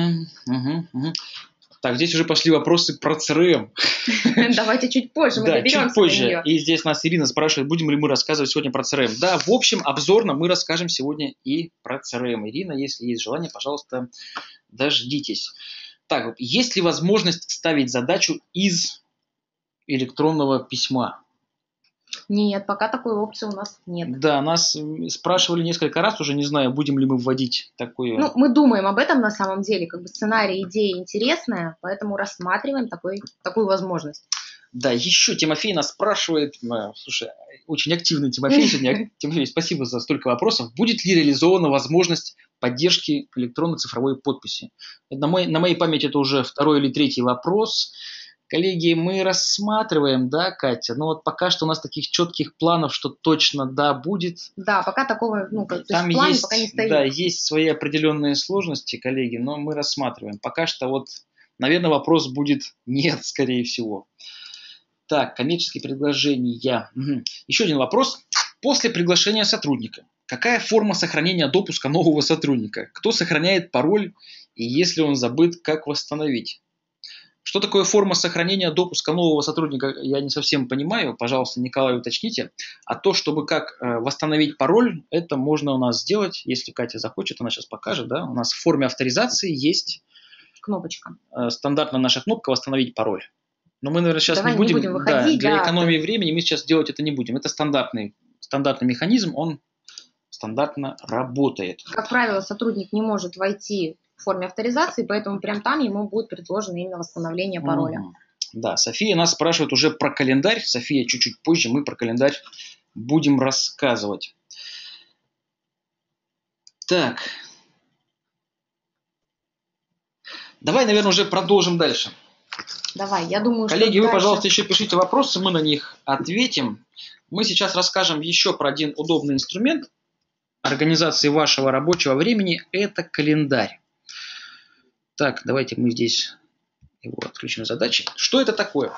Так, здесь уже пошли вопросы про CRM. Давайте чуть позже, мы доберемся чуть позже. до нее. И здесь нас Ирина спрашивает, будем ли мы рассказывать сегодня про CRM. Да, в общем, обзорно мы расскажем сегодня и про CRM. Ирина, если есть желание, пожалуйста, дождитесь. Так, есть ли возможность ставить задачу из электронного письма? Нет, пока такой опции у нас нет. Да, нас спрашивали несколько раз, уже не знаю, будем ли мы вводить такое. Ну, мы думаем об этом на самом деле, как бы сценарий, идея интересная, поэтому рассматриваем такую возможность. Да, еще Тимофей нас спрашивает, слушай, очень активный Тимофей сегодня. Тимофей, спасибо за столько вопросов. Будет ли реализована возможность поддержки электронной цифровой подписи? На моей памяти это уже 2-й или 3-й вопрос. Коллеги, мы рассматриваем, да, Катя, но вот пока что у нас таких четких планов, что точно да будет. Да, пока такого, там план есть, пока не стоит. Да, есть свои определенные сложности, коллеги, но мы рассматриваем. Пока что вот, наверное, вопрос будет нет, скорее всего. Так, коммерческие предложения. Еще один вопрос. После приглашения сотрудника, какая форма сохранения допуска нового сотрудника? Кто сохраняет пароль И если он забыт, как восстановить? Что такое форма сохранения допуска нового сотрудника, я не совсем понимаю. Пожалуйста, Николай, уточните. А то, чтобы как восстановить пароль, это можно у нас сделать, если Катя захочет, она сейчас покажет. Да? У нас в форме авторизации есть Кнопочка. Стандартная наша кнопка «Восстановить пароль». Но мы, наверное, сейчас Давай не будем выходить, для да, экономии времени мы сейчас делать это не будем. Это стандартный механизм, он стандартно работает. Как правило, сотрудник не может войти в форме авторизации, поэтому прям там ему будет предложено именно восстановление пароля. Да, София нас спрашивает уже про календарь. София, чуть-чуть позже мы про календарь будем рассказывать. Так. Давай, наверное, уже продолжим дальше. Давай, я думаю, коллеги, что вы, дальше... пожалуйста, еще пишите вопросы, мы на них ответим. Мы сейчас расскажем еще про один удобный инструмент организации вашего рабочего времени. Это календарь. Так, давайте мы здесь его отключим задачи. Что это такое?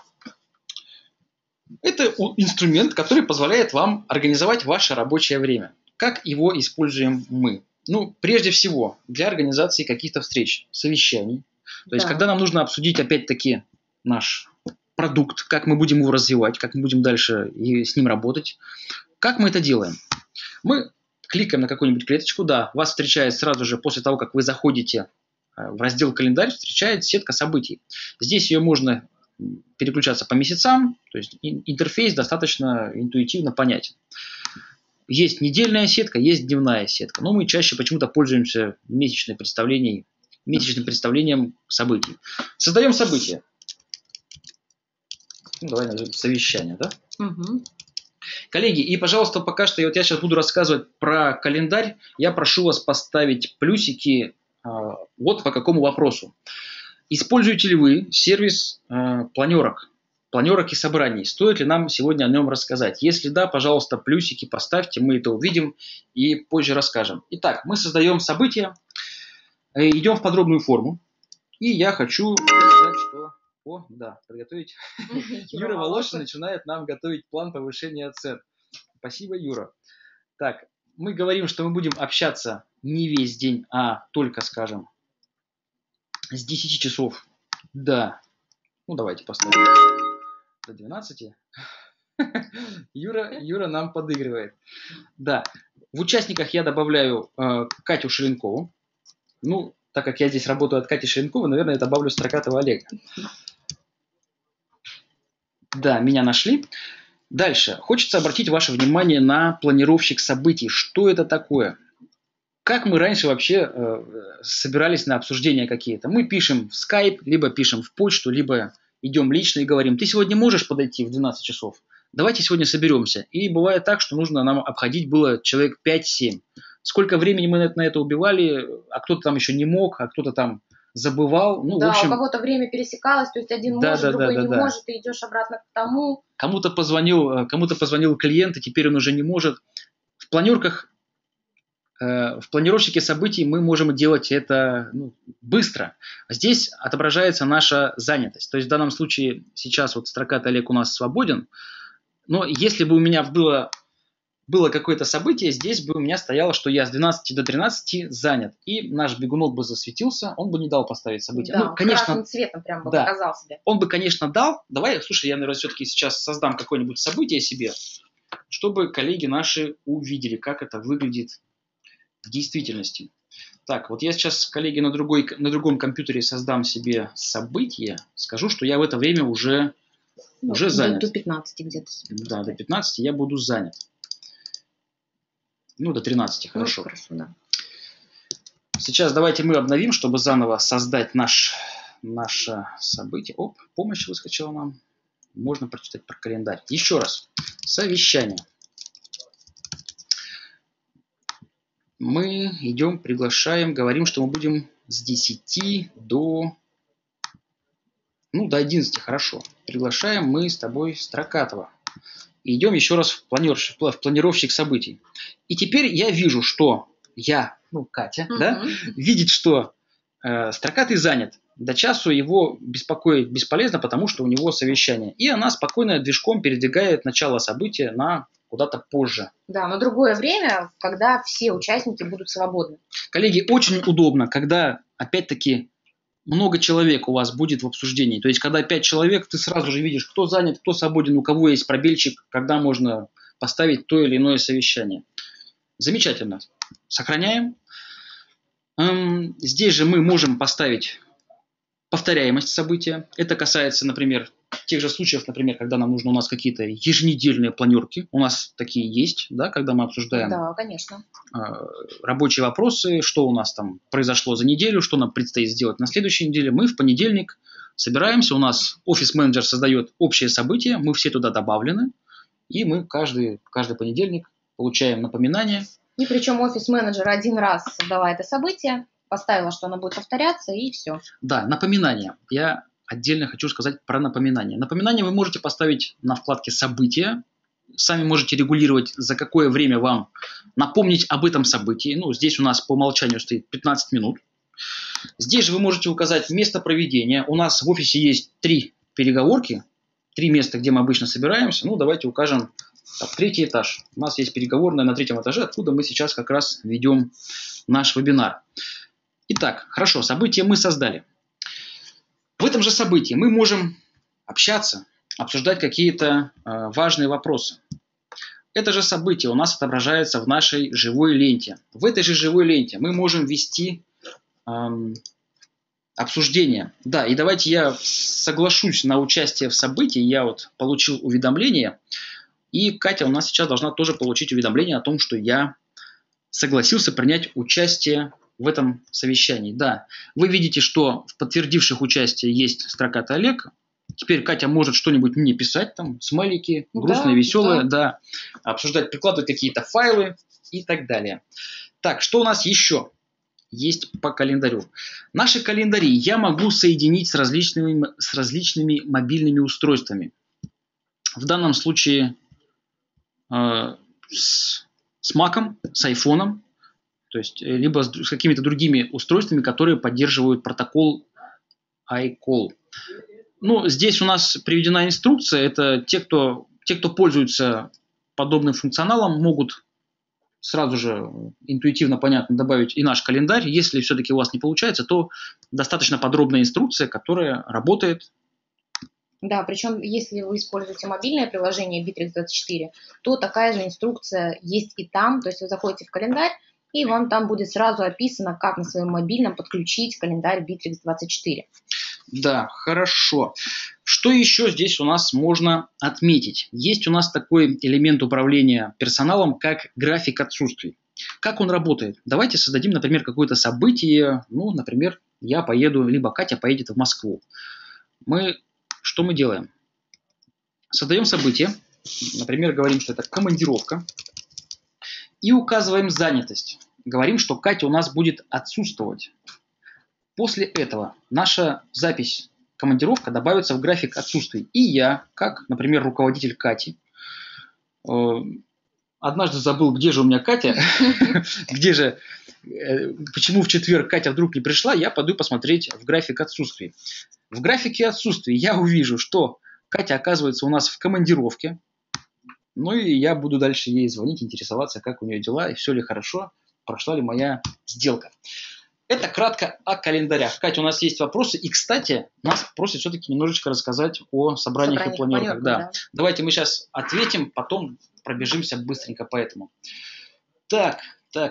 Это инструмент, который позволяет вам организовать ваше рабочее время. Как его используем мы? Ну, прежде всего, для организации каких-то встреч, совещаний. То есть, когда нам нужно обсудить, опять-таки, наш продукт, как мы будем его развивать, как мы будем дальше с ним работать. Как мы это делаем? Мы кликаем на какую-нибудь клеточку, да, вас встречает сразу же после того, как вы заходите в раздел «Календарь», встречает сетка событий. Здесь ее можно переключаться по месяцам, то есть интерфейс достаточно интуитивно понятен. Есть недельная сетка, есть дневная сетка, но мы чаще почему-то пользуемся месячным представлением событий. Создаем события. Ну, давай назовем совещание, да? Угу. Коллеги, и, пожалуйста, пока что я сейчас буду рассказывать про календарь, я прошу вас поставить плюсики вот по какому вопросу. Используете ли вы сервис планерок и собраний? Стоит ли нам сегодня о нем рассказать? Если да, пожалуйста, плюсики поставьте, мы это увидим и позже расскажем. Итак, мы создаем события, идем в подробную форму, и я хочу сказать, что... подготовить. Юра Волошин начинает нам готовить план повышения цен. Спасибо, Юра. Так, мы говорим, что мы будем общаться не весь день, а только, скажем, с 10 часов до... давайте поставим до 12. Юра нам подыгрывает. Да, в участниках я добавляю Катю Ширинкову. Ну, так как я здесь работаю от Кати Ширинковой, наверное, я добавлю Строкатова Олега. Да, меня нашли. Дальше. Хочется обратить ваше внимание на планировщик событий. Что это такое? Как мы раньше вообще собирались на обсуждения какие-то? Мы пишем в Skype, либо пишем в почту, либо идем лично и говорим: ты сегодня можешь подойти в 12 часов? Давайте сегодня соберемся. И бывает так, что нужно нам обходить было человек 5-7. Сколько времени мы на это убивали, а кто-то там еще не мог, а кто-то там забывал. Ну, да, в общем, у кого-то время пересекалось, то есть один может, другой не может, ты идешь обратно к тому. Кому-то позвонил клиент, и теперь он уже не может. В планерках, в планировщике событий мы можем делать это быстро. Здесь отображается наша занятость. То есть в данном случае сейчас вот Строкатый Олег у нас свободен, но если бы у меня было какое-то событие, здесь бы у меня стояло, что я с 12 до 13 занят. И наш бегунок бы засветился, он бы не дал поставить событие. Да, конечно, красным цветом прям бы показал себе. Он бы, конечно, дал. Давай, слушай, я, наверное, все-таки сейчас создам какое-нибудь событие себе, чтобы коллеги наши увидели, как это выглядит в действительности. Так, вот я сейчас, коллеги, на другом компьютере создам себе событие, скажу, что я в это время уже занят. До 15 где-то. Да, до 15 я буду занят. До 13, хорошо. Хорошо, да. Сейчас давайте мы обновим, чтобы заново создать наше событие. Оп, помощь выскочила нам. Можно прочитать про календарь. Еще раз. Совещание. Мы идем, приглашаем, говорим, что мы будем с 10 до 11, хорошо. Приглашаем мы с тобой Строкатова. И идем еще раз в планировщик событий. И теперь я вижу, что Катя, видит, что Строкатый занят. До часу его беспокоить бесполезно, потому что у него совещание. И она спокойно движком передвигает начало события на куда-то позже. Да, но другое время, когда все участники будут свободны. Коллеги, очень удобно, когда, опять-таки, много человек у вас будет в обсуждении. То есть, когда 5 человек, ты сразу же видишь, кто занят, кто свободен, у кого есть пробельчик, когда можно поставить то или иное совещание. Замечательно. Сохраняем. Здесь же мы можем поставить повторяемость события. Это касается, например, тех же случаев, например, когда нам нужно у нас какие-то еженедельные планерки. У нас такие есть, да, когда мы обсуждаем Да, конечно. Рабочие вопросы, что у нас там произошло за неделю, что нам предстоит сделать на следующей неделе. Мы в понедельник собираемся, у нас офис-менеджер создает общее событие, мы все туда добавлены, и мы каждый понедельник получаем напоминание. И причем офис-менеджер один раз создала это событие, поставила, что оно будет повторяться, и все. Да, напоминание. Я отдельно хочу сказать про напоминание. Напоминание вы можете поставить на вкладке «События». Сами можете регулировать, за какое время вам напомнить об этом событии. Ну, здесь у нас по умолчанию стоит 15 минут. Здесь же вы можете указать место проведения. У нас в офисе есть 3 переговорки, 3 места, где мы обычно собираемся. Ну, давайте укажем так, 3-й этаж. У нас есть переговорная на 3-м этаже, откуда мы сейчас как раз ведем наш вебинар. Итак, хорошо, событие мы создали. В этом же событии мы можем общаться, обсуждать какие-то важные вопросы. Это же событие у нас отображается в нашей живой ленте. В этой же живой ленте мы можем вести обсуждение. Да, и давайте я соглашусь на участие в событии. Я вот получил уведомление, и Катя у нас сейчас должна тоже получить уведомление о том, что я согласился принять участие в этом совещании. Да, вы видите, что в подтвердивших участие есть строка «Олег». Теперь Катя может что-нибудь мне писать, там, смайлики, грустное, веселое, да, обсуждать, прикладывать какие-то файлы и так далее. Так, что у нас еще есть по календарю? Наши календари я могу соединить с различными мобильными устройствами. В данном случае с Mac'ом, с айфоном, то есть либо с какими-то другими устройствами, которые поддерживают протокол iCall. Ну, здесь у нас приведена инструкция. Это те, кто пользуются подобным функционалом, могут сразу же интуитивно, понятно добавить и наш календарь. Если все-таки у вас не получается, то достаточно подробная инструкция, которая работает. Да, причем если вы используете мобильное приложение Bittrex24, то такая же инструкция есть и там. То есть вы заходите в календарь, и вам там будет сразу описано, как на своем мобильном подключить календарь Bittrex24. Да, хорошо. Что еще здесь у нас можно отметить? Есть у нас такой элемент управления персоналом, как график отсутствий. Как он работает? Давайте создадим, например, какое-то событие. Ну, например, я поеду, либо Катя поедет в Москву. Что мы делаем? Создаем событие. Например, говорим, что это командировка. И указываем занятость. Говорим, что Катя у нас будет отсутствовать. После этого наша запись командировка добавится в график отсутствий. И я, как, например, руководитель Кати, однажды забыл, где же у меня Катя, почему в четверг Катя вдруг не пришла, я пойду посмотреть в график отсутствий. В графике отсутствий я увижу, что Катя оказывается у нас в командировке. Ну и я буду дальше ей звонить, интересоваться, как у нее дела, и все ли хорошо, прошла ли моя сделка. Это кратко о календарях. Катя, у нас есть вопросы. И, кстати, нас просят все-таки немножечко рассказать о собраниях и планерках. Да. Давайте мы сейчас ответим, потом пробежимся быстренько по этому. Так.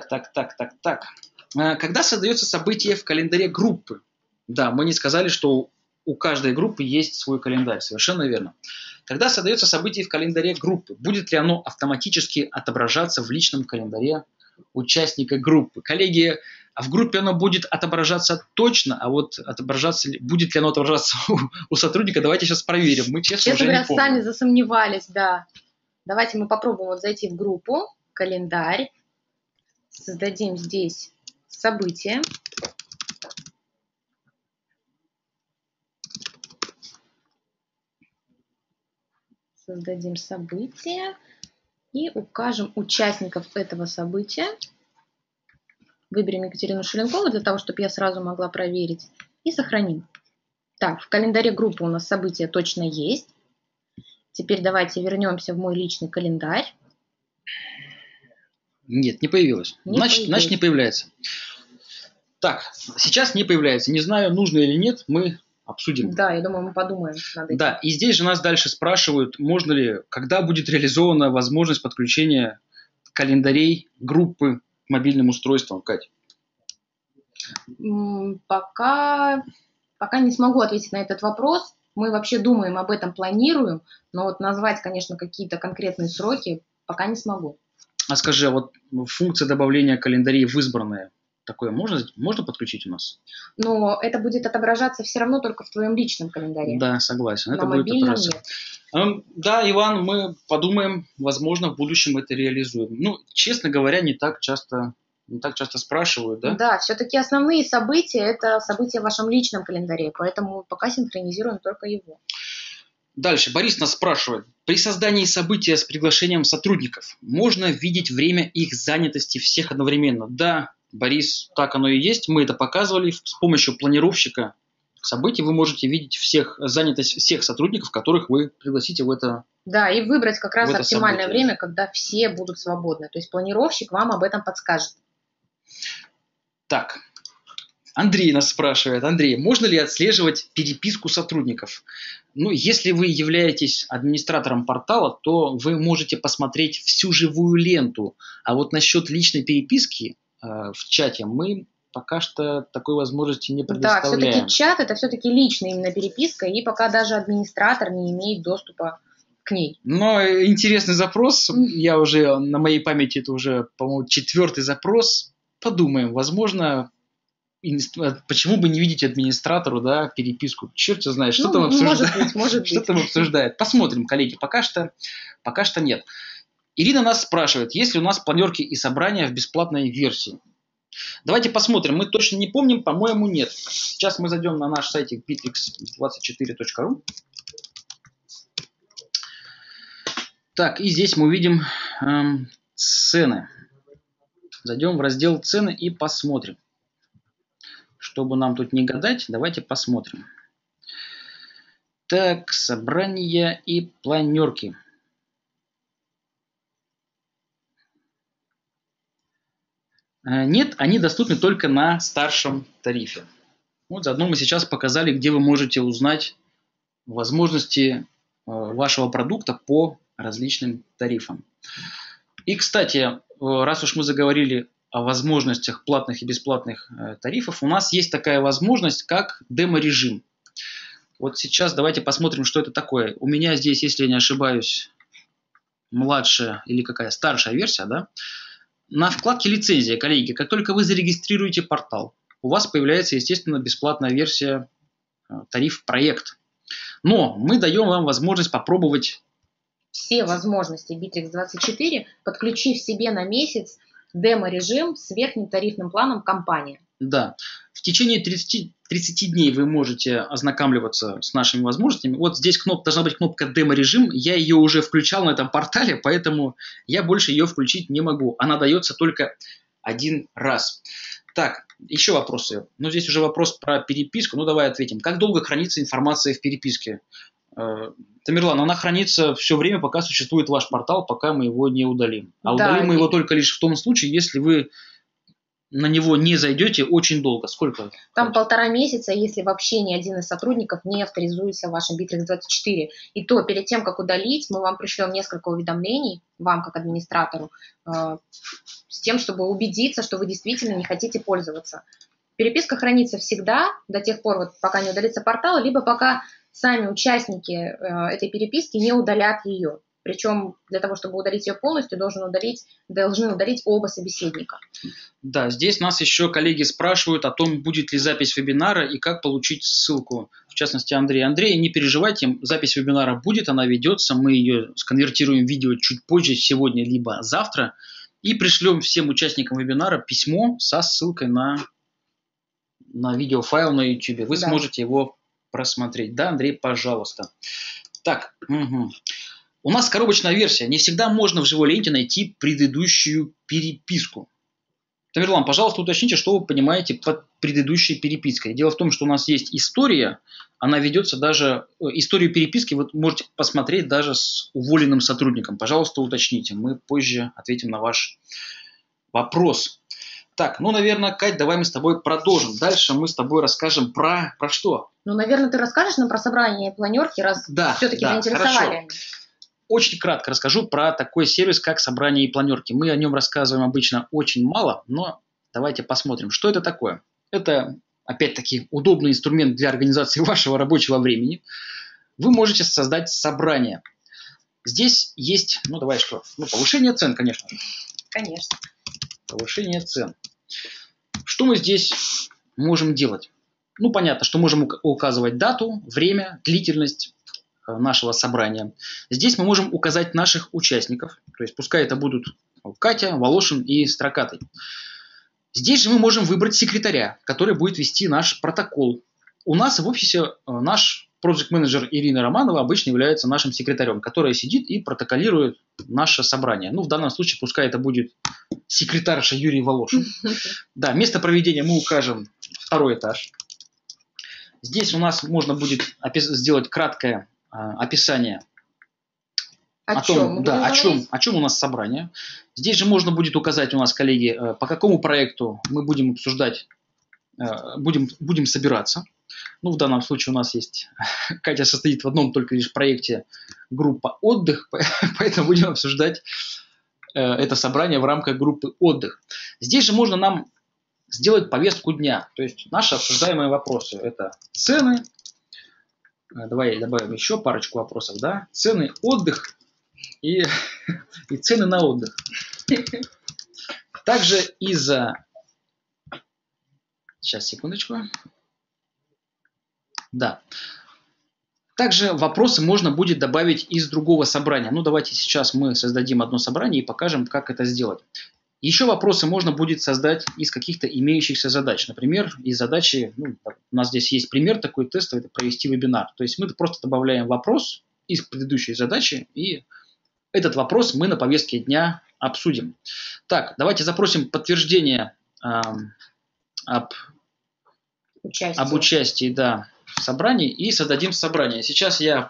Когда создается событие в календаре группы? Да, мы не сказали, что у каждой группы есть свой календарь. Совершенно верно. Когда создается событие в календаре группы, будет ли оно автоматически отображаться в личном календаре участника группы? Коллеги, а в группе оно будет отображаться точно, а вот будет ли оно отображаться у сотрудника, давайте сейчас проверим. Мы честно уже не помним. Сами засомневались, да. Давайте мы попробуем вот зайти в группу, календарь, создадим здесь событие. Создадим событие и укажем участников этого события. Выберем Екатерину Шеленкову для того, чтобы я сразу могла проверить. И сохраним. Так, в календаре группы у нас события точно есть. Теперь давайте вернемся в мой личный календарь. Нет, не появилось. Значит, не появляется. Так, сейчас не появляется. Не знаю, нужно или нет, мы обсудим. Да, я думаю, мы подумаем над этим. Да, и здесь же нас дальше спрашивают, можно ли, когда будет реализована возможность подключения календарей группы к мобильным устройствам, Кать? Пока не смогу ответить на этот вопрос. Мы вообще думаем об этом, планируем, но вот назвать, конечно, какие-то конкретные сроки пока не смогу. А скажи, а вот функция добавления календарей в избранные, такое можно подключить у нас? Но это будет отображаться все равно только в твоем личном календаре. Да, согласен. На это будет мобильном нет. Да, Иван, мы подумаем, возможно, в будущем это реализуем. Ну, честно говоря, не так часто спрашивают, да? Да, все-таки основные события – это события в вашем личном календаре, поэтому пока синхронизируем только его. Дальше. Борис нас спрашивает. При создании события с приглашением сотрудников можно видеть время их занятости всех одновременно? Да, Борис, так оно и есть. Мы это показывали. С помощью планировщика событий вы можете видеть занятость всех сотрудников, которых вы пригласите в это. Да, и выбрать как раз оптимальное событие. время, когда все будут свободны. То есть планировщик вам об этом подскажет. Так, Андрей нас спрашивает. Андрей, можно ли отслеживать переписку сотрудников? Ну, если вы являетесь администратором портала, то вы можете посмотреть всю живую ленту. А вот насчет личной переписки в чате мы пока что такой возможности не предоставляем. Да, все-таки чат – это все-таки личная именно переписка, и пока даже администратор не имеет доступа к ней. Но интересный запрос. Я уже на моей памяти, это уже, по-моему, 4-й запрос. Подумаем, возможно, почему бы не видеть администратору, да, переписку? Черт его знает, что там обсуждает. Может быть. Что там обсуждает. Посмотрим, коллеги, пока что нет. Ирина нас спрашивает, есть ли у нас планерки и собрания в бесплатной версии. Давайте посмотрим. Мы точно не помним, по-моему, нет. Сейчас мы зайдем на наш сайтик bittrex24.ru. Так, и здесь мы увидим цены. Зайдем в раздел «Цены» и посмотрим. Чтобы нам тут не гадать, давайте посмотрим. Так, собрания и планерки. Нет, они доступны только на старшем тарифе. Вот заодно мы сейчас показали, где вы можете узнать возможности вашего продукта по различным тарифам. И, кстати, раз уж мы заговорили о возможностях платных и бесплатных тарифов, у нас есть такая возможность, как демо-режим. Вот сейчас давайте посмотрим, что это такое. У меня здесь, если я не ошибаюсь, младшая или какая старшая версия, да? На вкладке «Лицензия», коллеги, как только вы зарегистрируете портал, у вас появляется, естественно, бесплатная версия тариф «Проект». Но мы даем вам возможность попробовать все возможности Bittrex24, подключив себе на месяц демо-режим с верхним тарифным планом компании. Да. В течение 30 дней вы можете ознакомливаться с нашими возможностями. Вот здесь должна быть кнопка «Демо-режим». Я ее уже включал на этом портале, поэтому я больше ее включить не могу. Она дается только один раз. Так, еще вопросы. Ну, здесь уже вопрос про переписку. Ну, давай ответим. Как долго хранится информация в переписке? Тамерлан, она хранится все время, пока существует ваш портал, пока мы его не удалим. А удалим мы его только лишь в том случае, если вы на него не зайдете очень долго. Сколько? Там 1,5 месяца, если вообще ни один из сотрудников не авторизуется в вашем Bittrex24. И то перед тем, как удалить, мы вам пришлем несколько уведомлений, вам как администратору, с тем, чтобы убедиться, что вы действительно не хотите пользоваться. Переписка хранится всегда до тех пор, вот, пока не удалится портал, либо пока сами участники этой переписки не удалят ее. Причем для того, чтобы удалить ее полностью, должны удалить оба собеседника. Да, здесь нас еще коллеги спрашивают о том, будет ли запись вебинара и как получить ссылку. В частности, Андрей. Андрей, не переживайте, запись вебинара будет, она ведется. Мы ее сконвертируем в видео чуть позже, сегодня либо завтра. И пришлем всем участникам вебинара письмо со ссылкой на видеофайл на YouTube. Вы сможете его просмотреть. Да, Андрей, пожалуйста. Так, у нас коробочная версия. Не всегда можно в живой ленте найти предыдущую переписку. Тамерлан, пожалуйста, уточните, что вы понимаете под предыдущей перепиской. Дело в том, что у нас есть история, она ведется даже... Историю переписки вы можете посмотреть даже с уволенным сотрудником. Пожалуйста, уточните. Мы позже ответим на ваш вопрос. Так, ну, наверное, Кать, давай мы с тобой продолжим. Дальше мы с тобой расскажем про что? Ну, наверное, ты расскажешь нам про собрание и планерки, раз все-таки заинтересовали. Хорошо. Очень кратко расскажу про такой сервис, как собрание и планерки. Мы о нем рассказываем обычно очень мало, но давайте посмотрим, что это такое. Это, опять-таки, удобный инструмент для организации вашего рабочего времени. Вы можете создать собрание. Здесь есть, повышение цен, конечно же. Конечно. Повышение цен. Что мы здесь можем делать? Ну, понятно, что можем указывать дату, время, длительность нашего собрания. Здесь мы можем указать наших участников, то есть пускай это будут Катя, Волошин и Строкатый. Здесь же мы можем выбрать секретаря, который будет вести наш протокол. У нас в офисе наш проект-менеджер Ирина Романова обычно является нашим секретарем, которая сидит и протоколирует наше собрание. Ну, в данном случае пускай это будет секретарша Юрий Волошин. Да, место проведения мы укажем 2-й этаж. Здесь у нас можно будет сделать краткое описание о чем у нас собрание. Здесь же можно будет указать у нас, коллеги, по какому проекту мы будем обсуждать, будем собираться. Ну, в данном случае у нас есть, Катя состоит в одном только лишь проекте группа «Отдых», поэтому будем обсуждать это собрание в рамках группы «Отдых». Здесь же можно нам сделать повестку дня, то есть наши обсуждаемые вопросы. Это цены, давай добавим еще парочку вопросов, да? Цены, отдых и цены на отдых. Также Сейчас, секундочку. Да. Также вопросы можно будет добавить из другого собрания. Ну, давайте сейчас мы создадим одно собрание и покажем, как это сделать. Еще вопросы можно будет создать из каких-то имеющихся задач. Например, из задачи, у нас здесь есть пример такой тестовый, это провести вебинар. То есть мы просто добавляем вопрос из предыдущей задачи, и этот вопрос мы на повестке дня обсудим. Так, давайте запросим подтверждение об участии, в собрании и создадим собрание. Сейчас я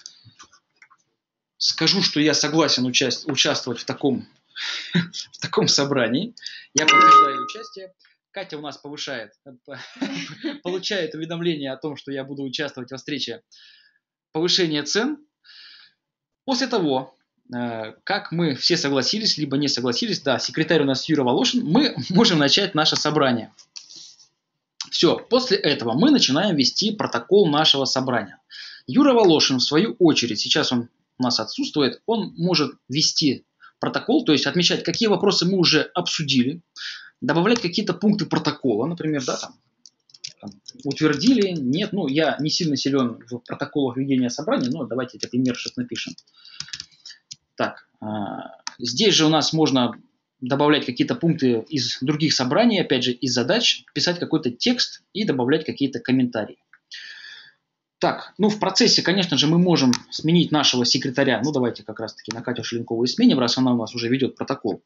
скажу, что я согласен участвовать в таком собрании. Я подтверждаю участие. Катя у нас получает уведомление о том, что я буду участвовать во встрече повышения цен. После того, как мы все согласились, либо не согласились, да, секретарь у нас Юра Волошин, мы можем начать наше собрание. Все, после этого мы начинаем вести протокол нашего собрания. Юра Волошин, в свою очередь, сейчас он у нас отсутствует, он может вести протокол, то есть отмечать, какие вопросы мы уже обсудили, добавлять какие-то пункты протокола, например, утвердили, нет, я не сильно силен в протоколах ведения собрания, но давайте этот пример сейчас напишем. Так, здесь же у нас можно добавлять какие-то пункты из других собраний, опять же, из задач, писать какой-то текст и добавлять какие-то комментарии. Так, в процессе, конечно же, мы можем сменить нашего секретаря. Давайте как раз-таки на Катю Шеленкову и сменим, раз она у нас уже ведет протокол.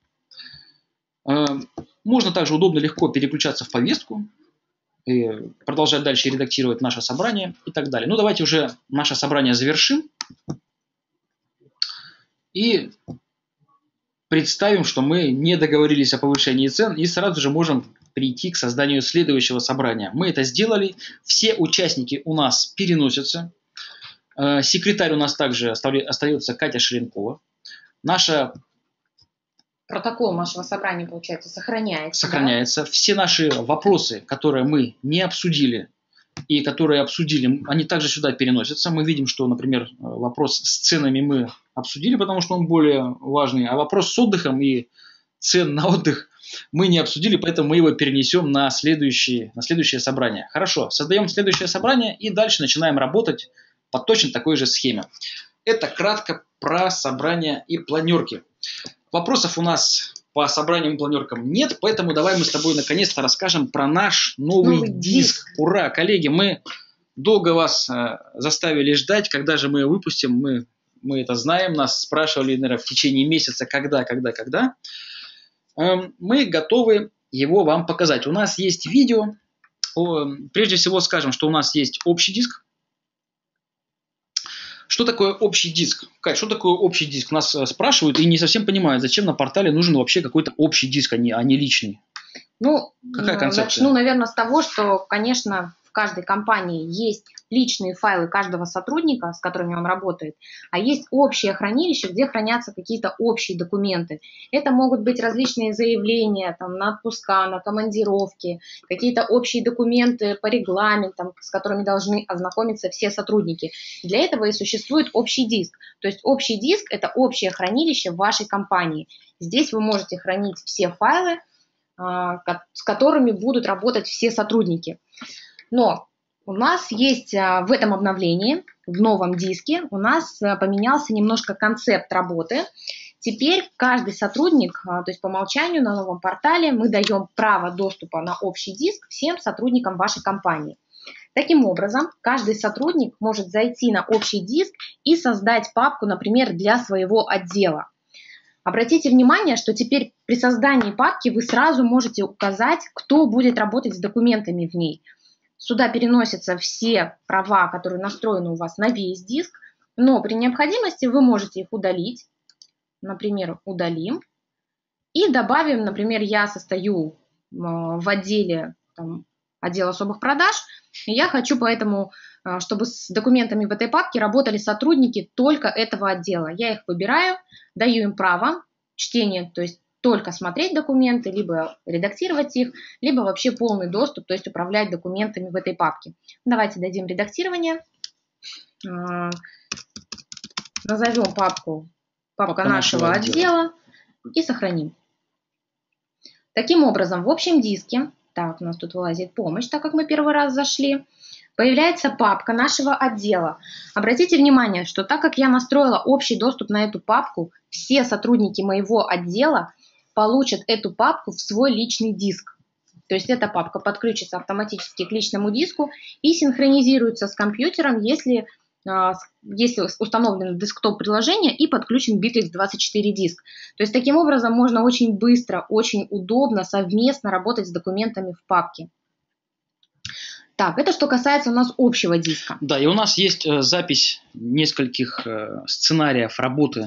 Можно также удобно, легко переключаться в повестку, и продолжать дальше редактировать наше собрание и так далее. Давайте уже наше собрание завершим. И представим, что мы не договорились о повышении цен и сразу же можем перейти к созданию следующего собрания. Мы это сделали, все участники у нас переносятся. Секретарь у нас также остается Катя Шеленкова. Протокол нашего собрания, получается, сохраняется. Да? Все наши вопросы, которые мы не обсудили и которые обсудили, они также сюда переносятся. Мы видим, что, например, вопрос с ценами мы обсудили, потому что он более важный, а вопрос с отдыхом и цен на отдых мы не обсудили, поэтому мы его перенесем на следующее собрание. Хорошо, создаем следующее собрание и дальше начинаем работать по точно такой же схеме. Это кратко про собрания и планерки. Вопросов у нас по собраниям и планеркам нет, поэтому давай мы с тобой наконец-то расскажем про наш новый диск. Ура, коллеги, мы долго вас заставили ждать, когда же мы его выпустим, мы это знаем, нас спрашивали, наверное, в течение месяца, когда. Мы готовы его вам показать. У нас есть видео. Прежде всего скажем, что у нас есть общий диск. Что такое общий диск? Кать, что такое общий диск? Нас спрашивают и не совсем понимают, зачем на портале нужен вообще какой-то общий диск, а не личный. Ну, какая концепция? Начну, наверное, с того, что, конечно, в каждой компании есть личные файлы каждого сотрудника, с которыми он работает, а есть общее хранилище, где хранятся какие-то общие документы. Это могут быть различные заявления там, на отпуска, на командировки, какие-то общие документы по регламентам, с которыми должны ознакомиться все сотрудники. Для этого и существует общий диск. То есть общий диск – это общее хранилище в вашей компании. Здесь вы можете хранить все файлы, с которыми будут работать все сотрудники. Но у нас есть в этом обновлении, в новом диске, у нас поменялся немножко концепт работы. Теперь каждый сотрудник, то есть по умолчанию на новом портале мы даем право доступа на общий диск всем сотрудникам вашей компании. Таким образом, каждый сотрудник может зайти на общий диск и создать папку, например, для своего отдела. Обратите внимание, что теперь при создании папки вы сразу можете указать, кто будет работать с документами в ней. Сюда переносятся все права, которые настроены у вас на весь диск, но при необходимости вы можете их удалить. Например, удалим и добавим, например, я состою в отделе, отдел особых продаж, и я хочу поэтому, чтобы с документами в этой папке работали сотрудники только этого отдела. Я их выбираю, даю им право чтения, то есть только смотреть документы, либо редактировать их, либо вообще полный доступ, то есть управлять документами в этой папке. Давайте дадим редактирование. Назовем папка нашего отдела и сохраним. Таким образом, в общем диске, так, у нас тут вылазит помощь, так как мы первый раз зашли, появляется папка нашего отдела. Обратите внимание, что так как я настроила общий доступ на эту папку, все сотрудники моего отдела получат эту папку в свой личный диск. То есть эта папка подключится автоматически к личному диску и синхронизируется с компьютером, если установлено десктоп-приложение и подключен Bittrex24 диск. То есть таким образом можно очень быстро, очень удобно совместно работать с документами в папке. Так, это что касается у нас общего диска. Да, и у нас есть запись нескольких сценариев работы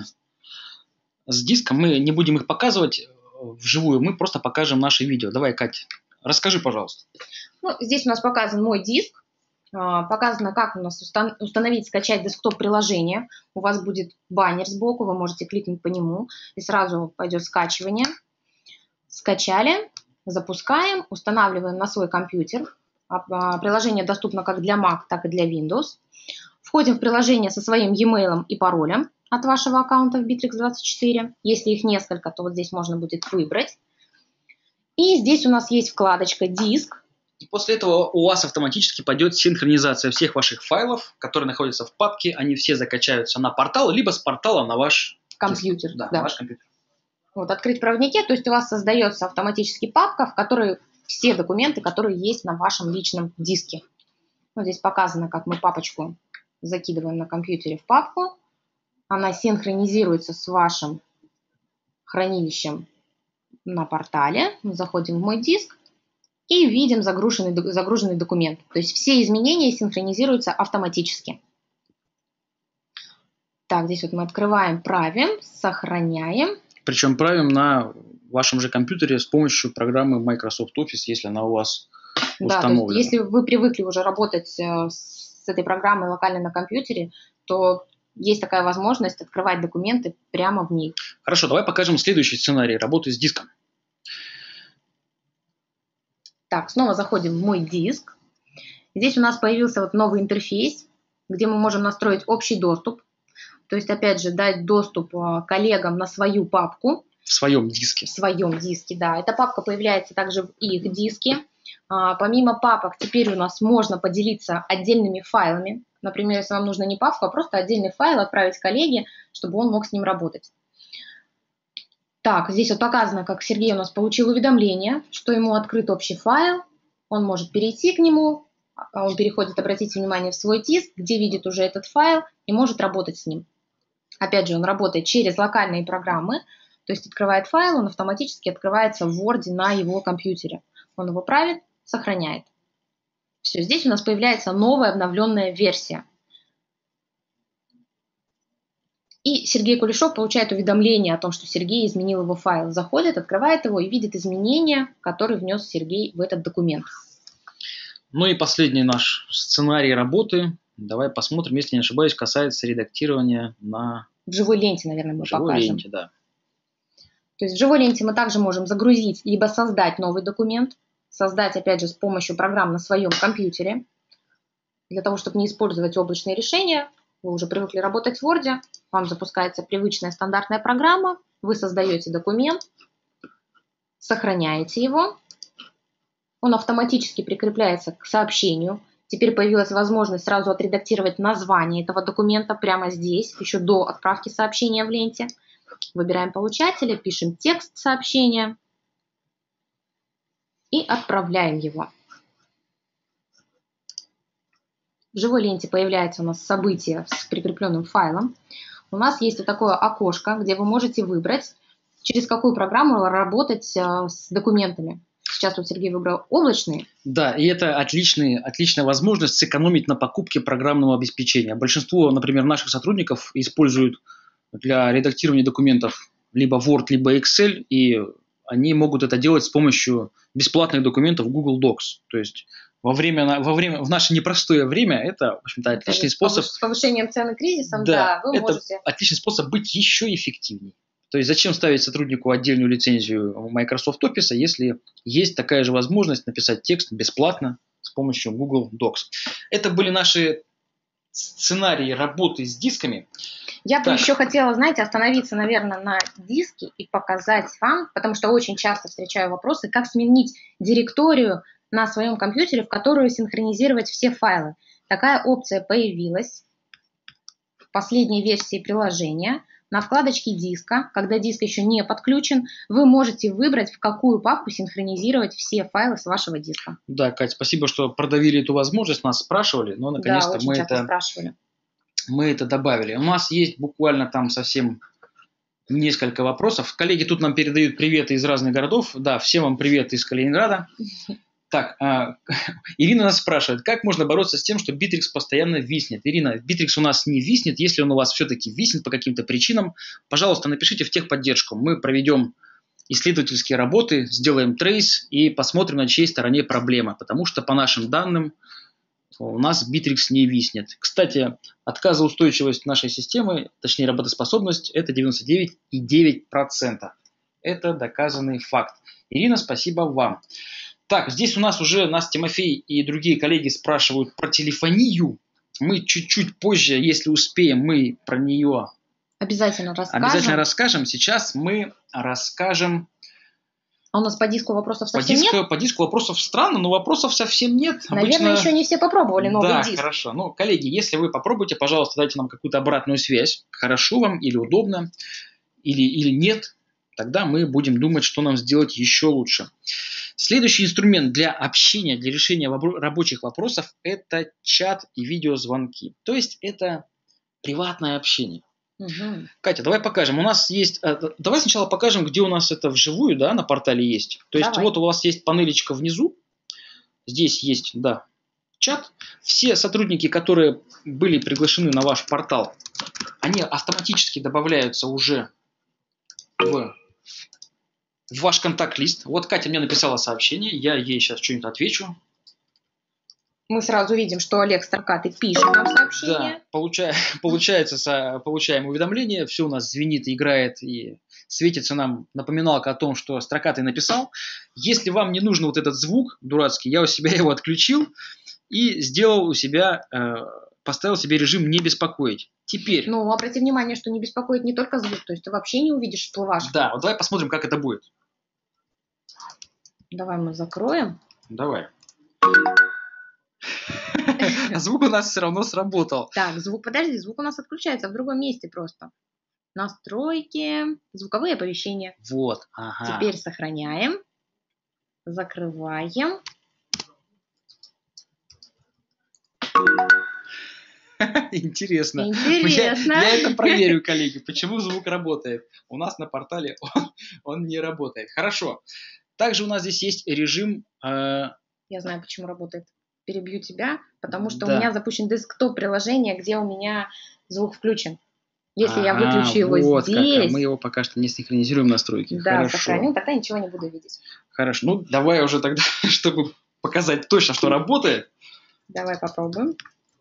с диском. Мы не будем их показывать вживую, мы просто покажем наше видео. Давай, Катя, расскажи, пожалуйста. Здесь у нас показан мой диск. Показано, как у нас установить, скачать десктоп-приложение. У вас будет баннер сбоку, вы можете кликнуть по нему, и сразу пойдет скачивание. Скачали, запускаем, устанавливаем на свой компьютер. Приложение доступно как для Mac, так и для Windows. Входим в приложение со своим e-mail и паролем от вашего аккаунта в Bittrex24. Если их несколько, то вот здесь можно будет выбрать. И здесь у нас есть вкладочка «Диск». И после этого у вас автоматически пойдет синхронизация всех ваших файлов, которые находятся в папке. Они все закачаются на портал, либо с портала на ваш компьютер. Да, на ваш компьютер. Открыть в проводнике, то есть у вас создается автоматически папка, в которой все документы, которые есть на вашем личном диске. Здесь показано, как мы папочку закидываем на компьютере в папку. Она синхронизируется с вашим хранилищем на портале. Мы заходим в мой диск и видим загруженный документ. То есть все изменения синхронизируются автоматически. Так, здесь мы открываем, правим, сохраняем. Причем правим на вашем же компьютере с помощью программы Microsoft Office, если она у вас установлена. Да, то есть если вы привыкли уже работать с этой программой локально на компьютере, то есть такая возможность открывать документы прямо в ней. Хорошо, давай покажем следующий сценарий работы с диском. Так, снова заходим в мой диск. Здесь у нас появился новый интерфейс, где мы можем настроить общий доступ. То есть, опять же, дать доступ коллегам на свою папку. В своем диске. В своем диске, да. Эта папка появляется также в их диске. Помимо папок, теперь у нас можно поделиться отдельными файлами. Например, если вам нужно не папку, а просто отдельный файл отправить коллеге, чтобы он мог с ним работать. Так, здесь показано, как Сергей у нас получил уведомление, что ему открыт общий файл. Он может перейти к нему. Он переходит, обратите внимание, в свой диск, где видит уже этот файл и может работать с ним. Опять же, он работает через локальные программы. То есть открывает файл, он автоматически открывается в Word на его компьютере. Он его правит, сохраняет. Все, здесь у нас появляется новая обновленная версия. И Сергей Кулешов получает уведомление о том, что Сергей изменил его файл. Заходит, открывает его и видит изменения, которые внес Сергей в этот документ. Ну и последний наш сценарий работы. Давай посмотрим, если не ошибаюсь, касается редактирования на... В живой ленте, наверное, мы живой покажем. ленте, да. То есть в живой ленте мы также можем загрузить либо создать новый документ, создать, опять же, с помощью программ на своем компьютере. Для того, чтобы не использовать облачные решения, вы уже привыкли работать в Word, вам запускается привычная стандартная программа, вы создаете документ, сохраняете его, он автоматически прикрепляется к сообщению. Теперь появилась возможность сразу отредактировать название этого документа прямо здесь, еще до отправки сообщения в ленте. Выбираем получателя, пишем текст сообщения и отправляем его. В живой ленте появляется у нас событие с прикрепленным файлом. У нас есть вот такое окошко, где вы можете выбрать, через какую программу работать с документами. Сейчас вот Сергей выбрал облачные. Да, и это отличная возможность сэкономить на покупке программного обеспечения. Большинство, например, наших сотрудников используют для редактирования документов либо Word, либо Excel, и они могут это делать с помощью бесплатных документов Google Docs. То есть в наше непростое время это, в общем-то, отличный способ... С повышением цен и кризисом, да, вы можете... отличный способ быть еще эффективнее. То есть зачем ставить сотруднику отдельную лицензию Microsoft Office, если есть такая же возможность написать текст бесплатно с помощью Google Docs. Это были наши сценарии работы с дисками. Я бы еще хотела, знаете, остановиться, наверное, на диске и показать вам, потому что очень часто встречаю вопросы, как сменить директорию на своем компьютере, в которую синхронизировать все файлы. Такая опция появилась в последней версии приложения. На вкладочке диска, когда диск еще не подключен, вы можете выбрать, в какую папку синхронизировать все файлы с вашего диска. Да, Кать, спасибо, что продавили эту возможность, нас спрашивали, но наконец-то мы это добавили. У нас есть буквально там совсем несколько вопросов. Коллеги тут нам передают приветы из разных городов. Да, всем вам привет из Калининграда. Так, Ирина нас спрашивает, как можно бороться с тем, что Bittrex постоянно виснет? Ирина, Bittrex у нас не виснет. Если он у вас все-таки виснет по каким-то причинам, пожалуйста, напишите в техподдержку. Мы проведем исследовательские работы, сделаем трейс и посмотрим, на чьей стороне проблема. Потому что, по нашим данным, у нас Bittrex не виснет. Кстати, отказоустойчивость нашей системы, точнее работоспособность, это 99,9%. Это доказанный факт. Ирина, спасибо вам. Так, здесь у нас уже нас Тимофей и другие коллеги спрашивают про телефонию. Мы чуть-чуть позже, если успеем, мы про нее обязательно расскажем. Сейчас мы расскажем... А у нас по диску вопросов совсем нет? По диску вопросов странно, но вопросов совсем нет. Наверное, еще не все попробовали новый диск. Да, хорошо. Ну, коллеги, если вы попробуйте, пожалуйста, дайте нам какую-то обратную связь. Хорошо вам или удобно, или нет. Тогда мы будем думать, что нам сделать еще лучше. Следующий инструмент для общения, для решения рабочих вопросов – это чат и видеозвонки. То есть это приватное общение. Угу. Катя, давай покажем. У нас есть. Давай сначала покажем, где у нас это вживую, да, на портале есть. То есть вот у вас есть панелечка внизу. Здесь есть, да, чат. Все сотрудники, которые были приглашены на ваш портал, они автоматически добавляются уже в ваш контакт-лист. Вот Катя мне написала сообщение, я ей сейчас что-нибудь отвечу. Мы сразу видим, что Олег Строкатый пишет нам сообщение. Да, получаем уведомление, все у нас звенит, играет и светится нам напоминалка о том, что Строкатый написал. Если вам не нужен вот этот звук дурацкий, я у себя его отключил и сделал у себя, поставил себе режим «не беспокоить». Теперь... Ну, обрати внимание, что не беспокоит не только звук, то есть ты вообще не увидишь всплывашку. Да, вот давай посмотрим, как это будет. Давай мы закроем. Давай. Звук у нас все равно сработал. Так, подожди, звук у нас отключается в другом месте просто. Настройки, звуковые оповещения. Вот, ага. Теперь сохраняем, закрываем. Интересно. Интересно. Я это проверю, коллеги, почему звук работает. У нас на портале он не работает. Хорошо. Также у нас здесь есть режим... Я знаю, почему работает. Перебью тебя, потому что у Да. меня запущен десктоп приложения, где у меня звук включен. Если я выключу его вот здесь... как. Мы его пока что не синхронизируем настройки. Да, Хорошо. сохраню, тогда ничего не буду видеть. Хорошо. Ну, давай уже тогда, чтобы показать точно, что работает. Давай попробуем.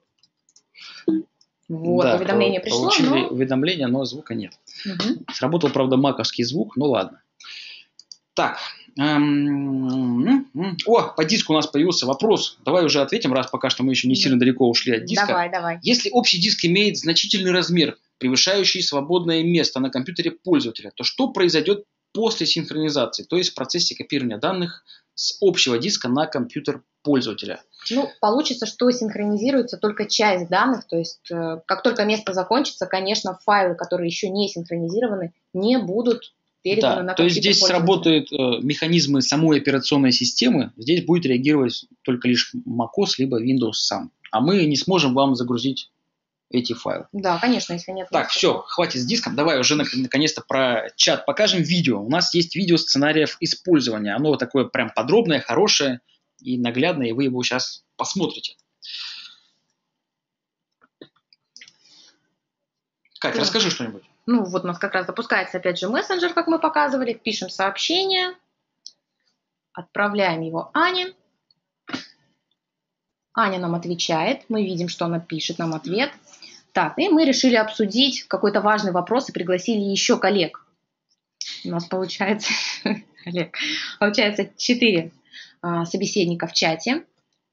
Вот, Да, уведомление пришло, получили уведомление, но звука нет. Угу. Сработал, правда, маковский звук, ну ладно. Так. По диску у нас появился вопрос. Давай уже ответим, раз пока что мы еще не сильно далеко ушли от диска. Давай. Если общий диск имеет значительный размер, превышающий свободное место на компьютере пользователя, то что произойдет после синхронизации, то есть в процессе копирования данных с общего диска на компьютер пользователя? Ну, получится, что синхронизируется только часть данных, то есть как только место закончится, конечно, файлы, которые еще не синхронизированы, не будут переданы на компьютер. То есть здесь сработают механизмы самой операционной системы, здесь будет реагировать только лишь macOS либо Windows сам, а мы не сможем вам загрузить эти файлы. Да, конечно, если нет. Так, все, хватит с диском, давай уже наконец-то про чат покажем видео. У нас есть видео сценариев использования, оно такое прям подробное, хорошее и наглядное, и вы его сейчас посмотрите. Катя, расскажи что-нибудь. Ну, вот у нас как раз запускается опять же мессенджер, как мы показывали. Пишем сообщение, отправляем его Ане. Аня нам отвечает, мы видим, что она пишет нам ответ. Так, и мы решили обсудить какой-то важный вопрос и пригласили еще коллег. У нас получается 4 собеседника в чате.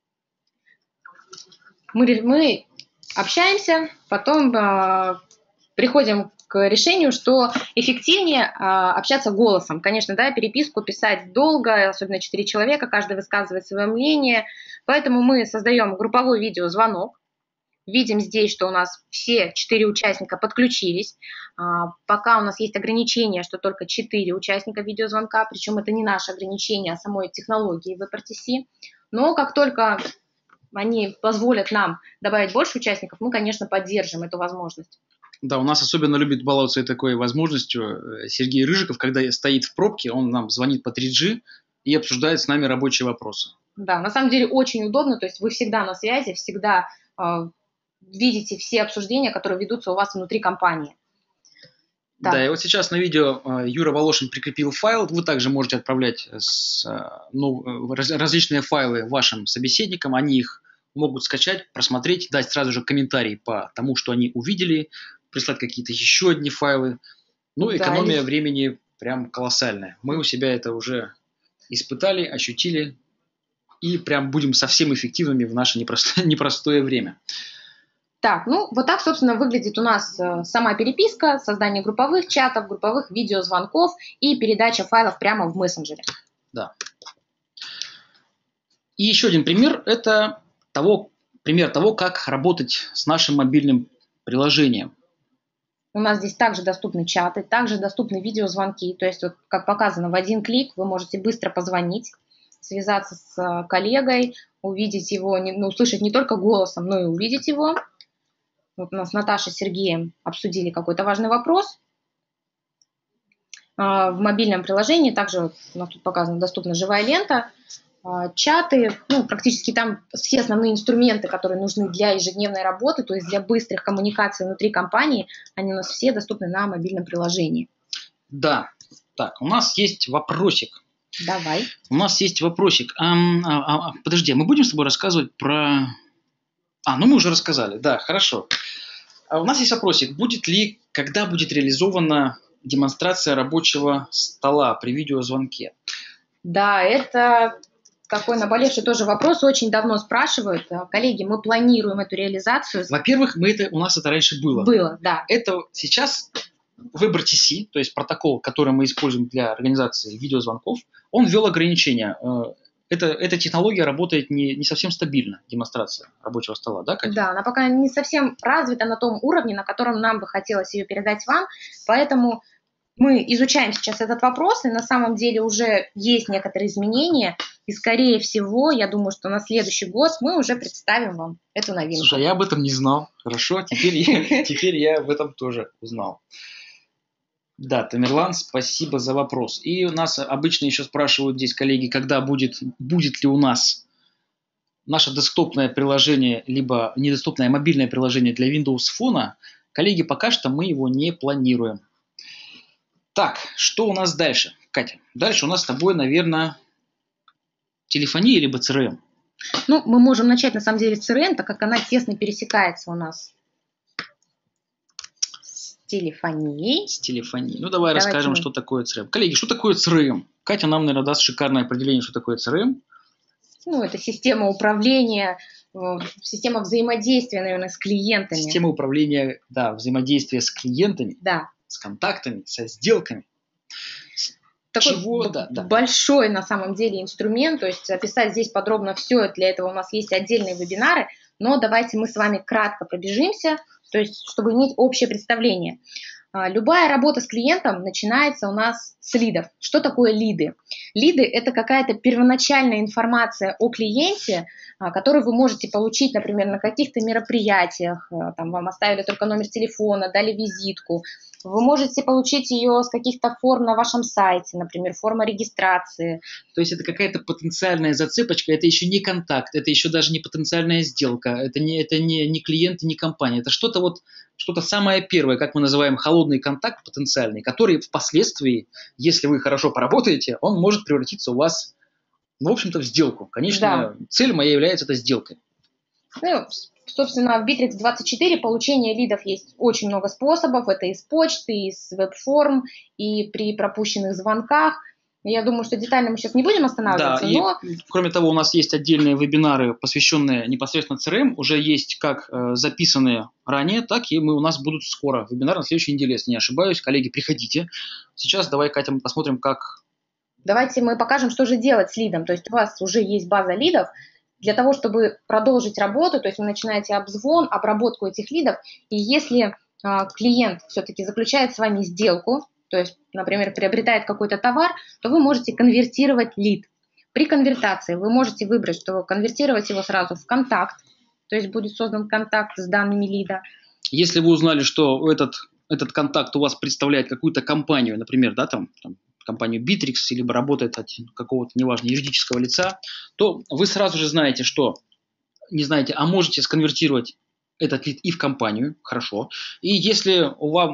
Мы общаемся, потом приходим к решению, что эффективнее общаться голосом. Конечно, да, переписку писать долго, особенно 4 человека, каждый высказывает свое мнение. Поэтому мы создаем групповой видеозвонок. Видим здесь, что у нас все 4 участника подключились. Пока у нас есть ограничение, что только 4 участника видеозвонка, причем это не наше ограничение, а самой технологии WebRTC. Но как только они позволят нам добавить больше участников, мы, конечно, поддержим эту возможность. Да, у нас особенно любит баловаться такой возможностью Сергей Рыжиков, когда стоит в пробке, он нам звонит по 3G и обсуждает с нами рабочие вопросы. Да, на самом деле очень удобно, то есть вы всегда на связи, всегда видите все обсуждения, которые ведутся у вас внутри компании. Да, и вот сейчас на видео Юра Волошин прикрепил файл, вы также можете отправлять различные файлы вашим собеседникам, они их могут скачать, просмотреть, дать сразу же комментарий по тому, что они увидели, прислать какие-то еще одни файлы. Ну, экономия времени прям колоссальная. Мы у себя это уже испытали, ощутили и прям будем совсем эффективными в наше непростое время. Так, ну вот так, собственно, выглядит у нас сама переписка, создание групповых чатов, групповых видеозвонков и передача файлов прямо в мессенджере. Да. И еще один пример – это пример того, как работать с нашим мобильным приложением. У нас здесь также доступны чаты, также доступны видеозвонки. То есть, вот, как показано, в один клик вы можете быстро позвонить, связаться с коллегой, увидеть его, услышать не только голосом, но и увидеть его. Вот у нас Наташа с Сергеем обсудили какой-то важный вопрос. В мобильном приложении также у нас тут показана доступна живая лента, чаты, практически там все основные инструменты, которые нужны для ежедневной работы, то есть для быстрых коммуникаций внутри компании, они у нас все доступны на мобильном приложении. Да, так, у нас есть вопросик. Давай. У нас есть вопросик. Подожди, мы будем с тобой рассказывать про... мы уже рассказали, да, хорошо. У нас есть вопросик. Когда будет реализована демонстрация рабочего стола при видеозвонке? Да, это такой наболевший тоже вопрос. Очень давно спрашивают. Коллеги, мы планируем эту реализацию. Во-первых, у нас это раньше было. Было, да. Это сейчас WebRTC, то есть протокол, который мы используем для организации видеозвонков, он ввел ограничения. Эта технология работает не совсем стабильно, демонстрация рабочего стола, да, Катя? Да, она пока не совсем развита на том уровне, на котором нам бы хотелось ее передать вам, поэтому мы изучаем сейчас этот вопрос, и на самом деле уже есть некоторые изменения, И, скорее всего, я думаю, что на следующий год мы уже представим вам эту новинку. Слушай, я об этом не знал. Хорошо, теперь я об этом тоже узнал. Да, Тамерлан, спасибо за вопрос. И у нас обычно еще спрашивают здесь коллеги, когда будет ли у нас наше десктопное приложение, либо недоступное мобильное приложение для Windows Phone. Коллеги, пока что мы его не планируем. Так, что у нас дальше? Катя, дальше у нас с тобой, наверное, телефония либо CRM. Ну, мы можем начать, на самом деле, с CRM, так как она тесно пересекается у нас с телефонией. С телефонией. Ну, давай расскажем, что такое CRM. Коллеги, что такое CRM? Катя нам, наверное, даст шикарное определение, что такое CRM. Ну, это система управления, система взаимодействия, наверное, с клиентами. Система управления, да, взаимодействия с клиентами, да, с контактами, со сделками. Такой большой на самом деле инструмент, то есть описать здесь подробно все, для этого у нас есть отдельные вебинары, но давайте мы с вами кратко пробежимся, то есть чтобы иметь общее представление. Любая работа с клиентом начинается у нас с лидов. Что такое лиды? Лиды – это какая-то первоначальная информация о клиенте, которую вы можете получить, например, на каких-то мероприятиях, там вам оставили только номер телефона, дали визитку. Вы можете получить ее с каких-то форм на вашем сайте, например, форма регистрации. То есть это какая-то потенциальная зацепочка, это еще не контакт, это еще даже не потенциальная сделка, это не клиент, не компания. Это что-то самое первое, как мы называем холодный контакт потенциальный, который впоследствии, если вы хорошо поработаете, он может превратиться у вас, в общем-то, в сделку. Конечно, да. Цель моя является это сделкой. Ну, собственно, в Bittrex24 получения лидов есть очень много способов. Это из почты, из веб-форм и при пропущенных звонках. Я думаю, что детально мы сейчас не будем останавливаться. Да, но... и, кроме того, у нас есть отдельные вебинары, посвященные непосредственно CRM. Уже есть как записанные ранее, так и у нас будут скоро вебинары на следующей неделе, если не ошибаюсь. Коллеги, приходите. Сейчас давай, Катя, мы посмотрим, как... Давайте мы покажем, что же делать с лидом. То есть у вас уже есть база лидов. Для того, чтобы продолжить работу, то есть вы начинаете обзвон, обработку этих лидов, и если клиент все-таки заключает с вами сделку, то есть, например, приобретает какой-то товар, то вы можете конвертировать лид. При конвертации вы можете выбрать, что конвертировать его сразу в контакт, то есть будет создан контакт с данными лида. Если вы узнали, что этот контакт у вас представляет какую-то компанию, например, да, там компанию Bittrex, либо работает от какого-то, неважно, юридического лица, то вы сразу же знаете, что не знаете, а можете сконвертировать этот лид и в компанию, хорошо. И если у вас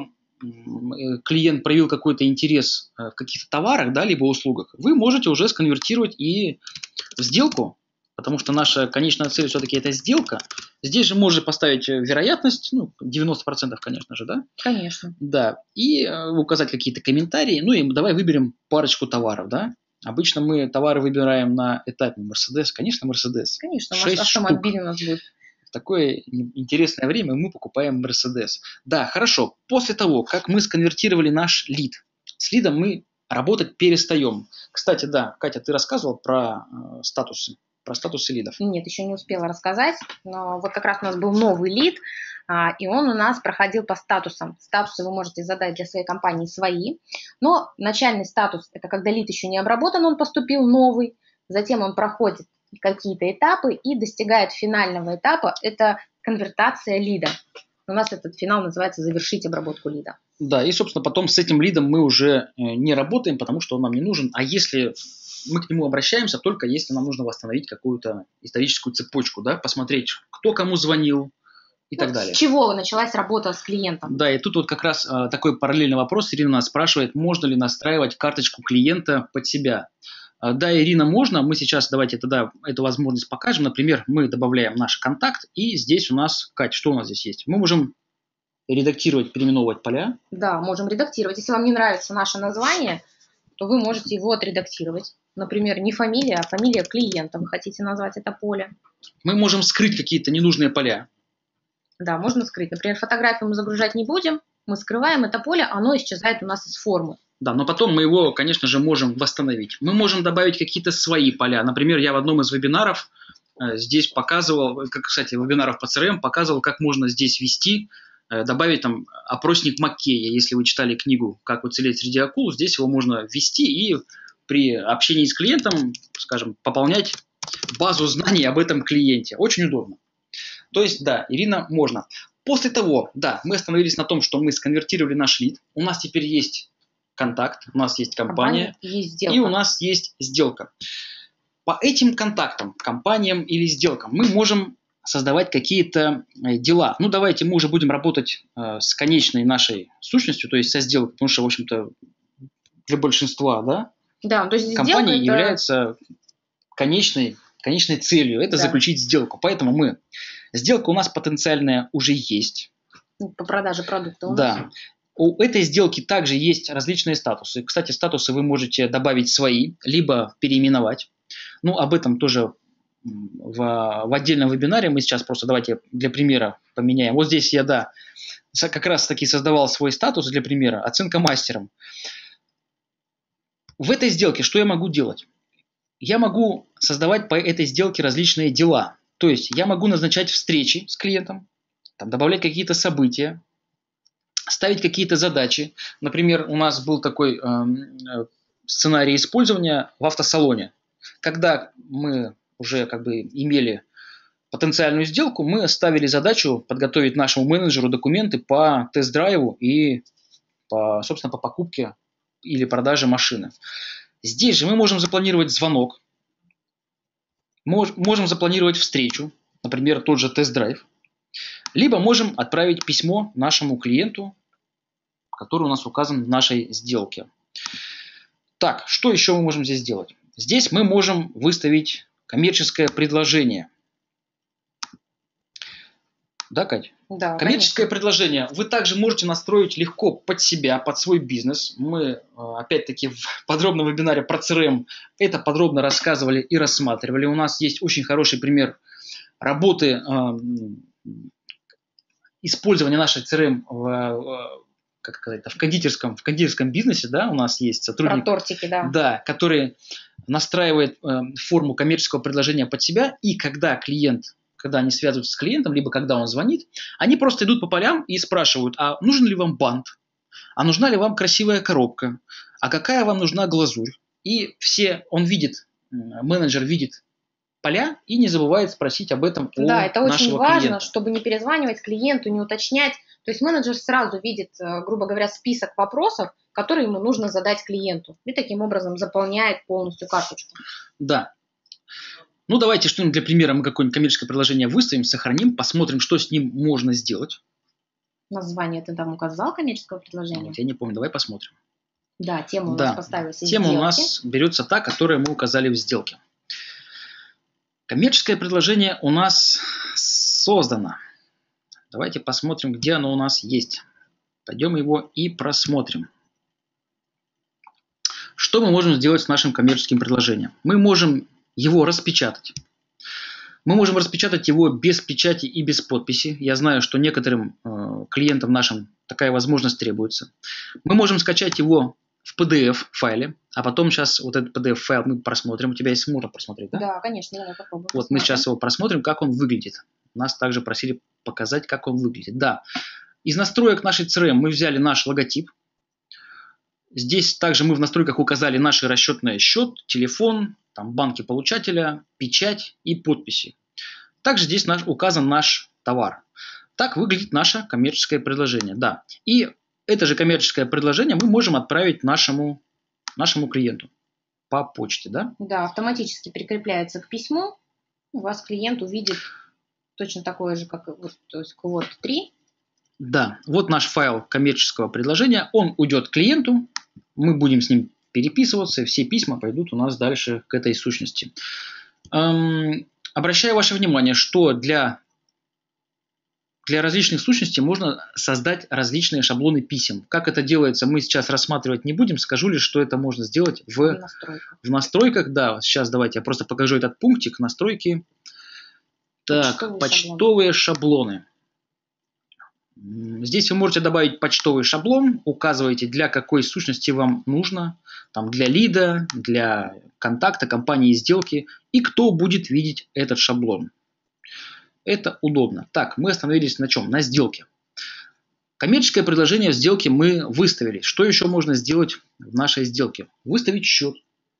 клиент проявил какой-то интерес в каких-то товарах, да, либо услугах, вы можете уже сконвертировать и в сделку, потому что наша конечная цель все-таки это сделка. Здесь же можно поставить вероятность, 90%, конечно же, да? Конечно. Да, и указать какие-то комментарии, и давай выберем парочку товаров, да? Обычно мы товары выбираем на этапе Mercedes, конечно, Mercedes. Конечно, автомобиль у нас будет. В такое интересное время мы покупаем Mercedes. Да, хорошо. После того, как мы сконвертировали наш лид, с лидом мы работать перестаем. Кстати, да, Катя, ты рассказывала про статусы лидов? Нет, еще не успела рассказать, но вот как раз у нас был новый лид, и он у нас проходил по статусам. Статусы вы можете задать для своей компании свои, но начальный статус – это когда лид еще не обработан, он поступил новый, затем он проходит какие-то этапы и достигает финального этапа – это конвертация лида. У нас этот финал называется «завершить обработку лида». Да, и, собственно, потом с этим лидом мы уже не работаем, потому что он нам не нужен, а если мы к нему обращаемся, только если нам нужно восстановить какую-то историческую цепочку, да, посмотреть, кто кому звонил и так далее. С чего началась работа с клиентом? Да, и тут вот как раз такой параллельный вопрос. Ирина нас спрашивает, можно ли настраивать карточку клиента под себя. Да, Ирина, можно. Мы сейчас давайте тогда эту возможность покажем. Например, мы добавляем наш контакт, и здесь у нас, Кать, что у нас здесь есть? Мы можем редактировать, переименовывать поля. Да, можем редактировать. Если вам не нравится наше название, то вы можете его отредактировать. Например, не фамилия, а фамилия клиента. Вы хотите назвать это поле. Мы можем скрыть какие-то ненужные поля. Да, можно скрыть. Например, фотографию мы загружать не будем. Мы скрываем это поле, оно исчезает у нас из формы. Да, но потом мы его, конечно же, можем восстановить. Мы можем добавить какие-то свои поля. Например, я в одном из вебинаров здесь показывал, кстати, вебинаров по CRM показывал, как можно здесь ввести, добавить там опросник Маккея. Если вы читали книгу «Как уцелеть среди акул», здесь его можно ввести и при общении с клиентом, скажем, пополнять базу знаний об этом клиенте. Очень удобно. То есть, да, Ирина, можно. После того, да, мы остановились на том, что мы сконвертировали наш лид. У нас теперь есть контакт, у нас есть компания, есть и у нас есть сделка. По этим контактам, компаниям или сделкам мы можем создавать какие-то дела. Ну, давайте мы уже будем работать с конечной нашей сущностью, то есть со сделкой, потому что, в общем-то, для большинства, да, то есть компания это... является конечной целью, это заключить сделку. Поэтому сделка у нас потенциальная уже есть. По продаже продукта у нас. Да. У этой сделки также есть различные статусы. Кстати, статусы вы можете добавить свои, либо переименовать. Ну, об этом тоже в отдельном вебинаре. Мы сейчас просто давайте для примера поменяем. Вот здесь я, да, как раз таки создавал свой статус для примера. Оценка мастером. В этой сделке что я могу делать? Я могу создавать по этой сделке различные дела. То есть я могу назначать встречи с клиентом, там, добавлять какие-то события, ставить какие-то задачи. Например, у нас был такой сценарий использования в автосалоне. Когда мы уже как бы имели потенциальную сделку, мы ставили задачу подготовить нашему менеджеру документы по тест-драйву и, собственно, по покупке или продаже машины. Здесь же мы можем запланировать звонок, можем запланировать встречу, например, тот же тест-драйв, либо можем отправить письмо нашему клиенту, который у нас указан в нашей сделке. Так, что еще мы можем здесь сделать? Здесь мы можем выставить коммерческое предложение. Да, Кать? Да, коммерческое предложение вы также можете настроить легко под себя, под свой бизнес. Мы, опять-таки, в подробном вебинаре про CRM это подробно рассказывали и рассматривали. У нас есть очень хороший пример работы, использования нашей CRM в кондитерском бизнесе. Да, у нас есть сотрудник, про тортики, да, который настраивает форму коммерческого предложения под себя, и когда они связываются с клиентом, либо когда он звонит, они просто идут по полям и спрашивают, а нужен ли вам бант, а нужна ли вам красивая коробка, а какая вам нужна глазурь. И менеджер видит поля и не забывает спросить об этом у нашего клиента. Да, это очень важно, чтобы не перезванивать клиенту, не уточнять. То есть менеджер сразу видит, грубо говоря, список вопросов, которые ему нужно задать клиенту. И таким образом заполняет полностью карточку. Да. Ну, давайте что-нибудь для примера мы какое-нибудь коммерческое предложение выставим, сохраним, посмотрим, что с ним можно сделать. Название ты там указал коммерческого предложения? Я не помню, давай посмотрим. Да, тема у нас поставилась. Тема у нас берется та, которую мы указали в сделке. Коммерческое предложение у нас создано. Давайте посмотрим, где оно у нас есть. Пойдем его и просмотрим. Что мы можем сделать с нашим коммерческим предложением? Мы можем его распечатать. Мы можем распечатать его без печати и без подписи. Я знаю, что некоторым клиентам нашим такая возможность требуется. Мы можем скачать его в PDF-файле, а потом сейчас вот этот PDF-файл мы просмотрим. У тебя есть можно просмотреть, да? Да, конечно, давай попробуем. Вот мы сейчас его просмотрим, как он выглядит. Нас также просили показать, как он выглядит. Да. Из настроек нашей CRM мы взяли наш логотип. Здесь также мы в настройках указали наш расчетный счет, телефон, там, банки получателя, печать и подписи. Также здесь указан наш товар. Так выглядит наше коммерческое предложение. Да. И это же коммерческое предложение мы можем отправить нашему клиенту по почте. Да? Да, автоматически прикрепляется к письму. У вас клиент увидит точно такое же, как то есть код 3. Да, вот наш файл коммерческого предложения. Он уйдет к клиенту. Мы будем с ним переписываться, и все письма пойдут у нас дальше к этой сущности. Обращаю ваше внимание, что для различных сущностей можно создать различные шаблоны писем. Как это делается, мы сейчас рассматривать не будем. Скажу лишь, что это можно сделать в настройках. Да, сейчас давайте я просто покажу этот пунктик. Настройки. Так, почтовые шаблоны. Здесь вы можете добавить почтовый шаблон, указываете, для какой сущности вам нужно, там, для лида, для контакта, компании, сделки, и кто будет видеть этот шаблон. Это удобно. Так, мы остановились на чем? На сделке. Коммерческое предложение в сделке мы выставили. Что еще можно сделать в нашей сделке? Выставить счет.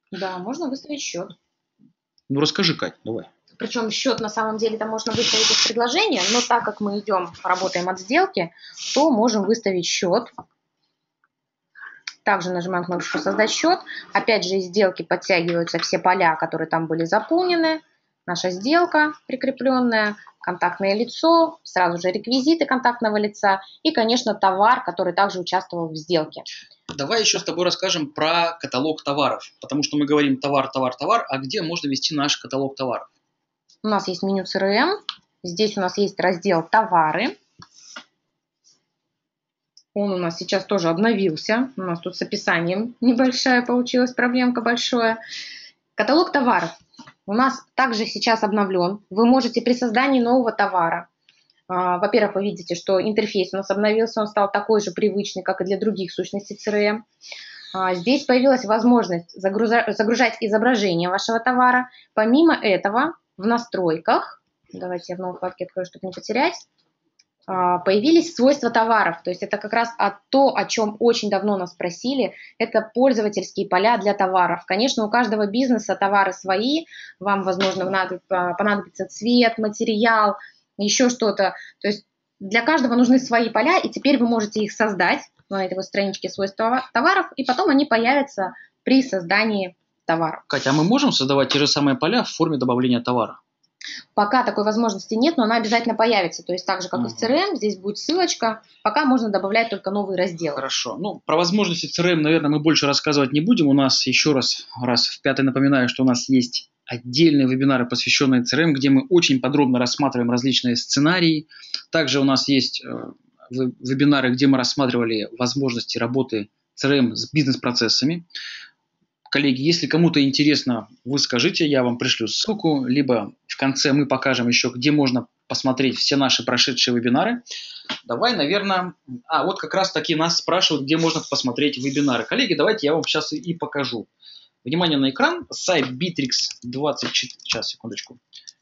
Да, можно выставить счет. Ну, расскажи, Кать, давай. Причем счет на самом деле там можно выставить из предложения, но так как мы идем, работаем от сделки, то можем выставить счет. Также нажимаем кнопочку «Создать счет». Опять же, из сделки подтягиваются все поля, которые там были заполнены. Наша сделка прикрепленная, контактное лицо, сразу же реквизиты контактного лица и, конечно, товар, который также участвовал в сделке. Давай еще с тобой расскажем про каталог товаров, потому что мы говорим товар, товар, товар, а где можно вести наш каталог товаров? У нас есть меню CRM, здесь у нас есть раздел «Товары». Он у нас сейчас тоже обновился. У нас тут с описанием небольшая получилась проблемка большая. Каталог товаров у нас также сейчас обновлен. Вы можете при создании нового товара, во-первых, вы видите, что интерфейс у нас обновился, он стал такой же привычный, как и для других сущностей CRM. Здесь появилась возможность загружать изображение вашего товара. Помимо этого, в настройках, давайте я в новой вкладке открою, чтобы не потерять, появились свойства товаров. То есть это как раз то, о чем очень давно нас просили, это пользовательские поля для товаров. Конечно, у каждого бизнеса товары свои, вам, возможно, понадобится цвет, материал, еще что-то. То есть для каждого нужны свои поля, и теперь вы можете их создать на этой вот страничке свойств товаров, и потом они появятся при создании товаров. Катя, а мы можем создавать те же самые поля в форме добавления товара? Пока такой возможности нет, но она обязательно появится. То есть так же, как и в CRM, здесь будет ссылочка. Пока можно добавлять только новые разделы. Хорошо. Ну, про возможности CRM, наверное, мы больше рассказывать не будем. У нас, еще раз в пятый напоминаю, что у нас есть отдельные вебинары, посвященные CRM, где мы очень подробно рассматриваем различные сценарии. Также у нас есть вебинары, где мы рассматривали возможности работы CRM с бизнес-процессами. Коллеги, если кому-то интересно, вы скажите, я вам пришлю ссылку, либо в конце мы покажем еще, где можно посмотреть все наши прошедшие вебинары. Давай, наверное... вот как раз таки нас спрашивают, где можно посмотреть вебинары. Коллеги, давайте я вам сейчас и покажу. Внимание на экран. Сайт Bittrex24... Сейчас, секундочку.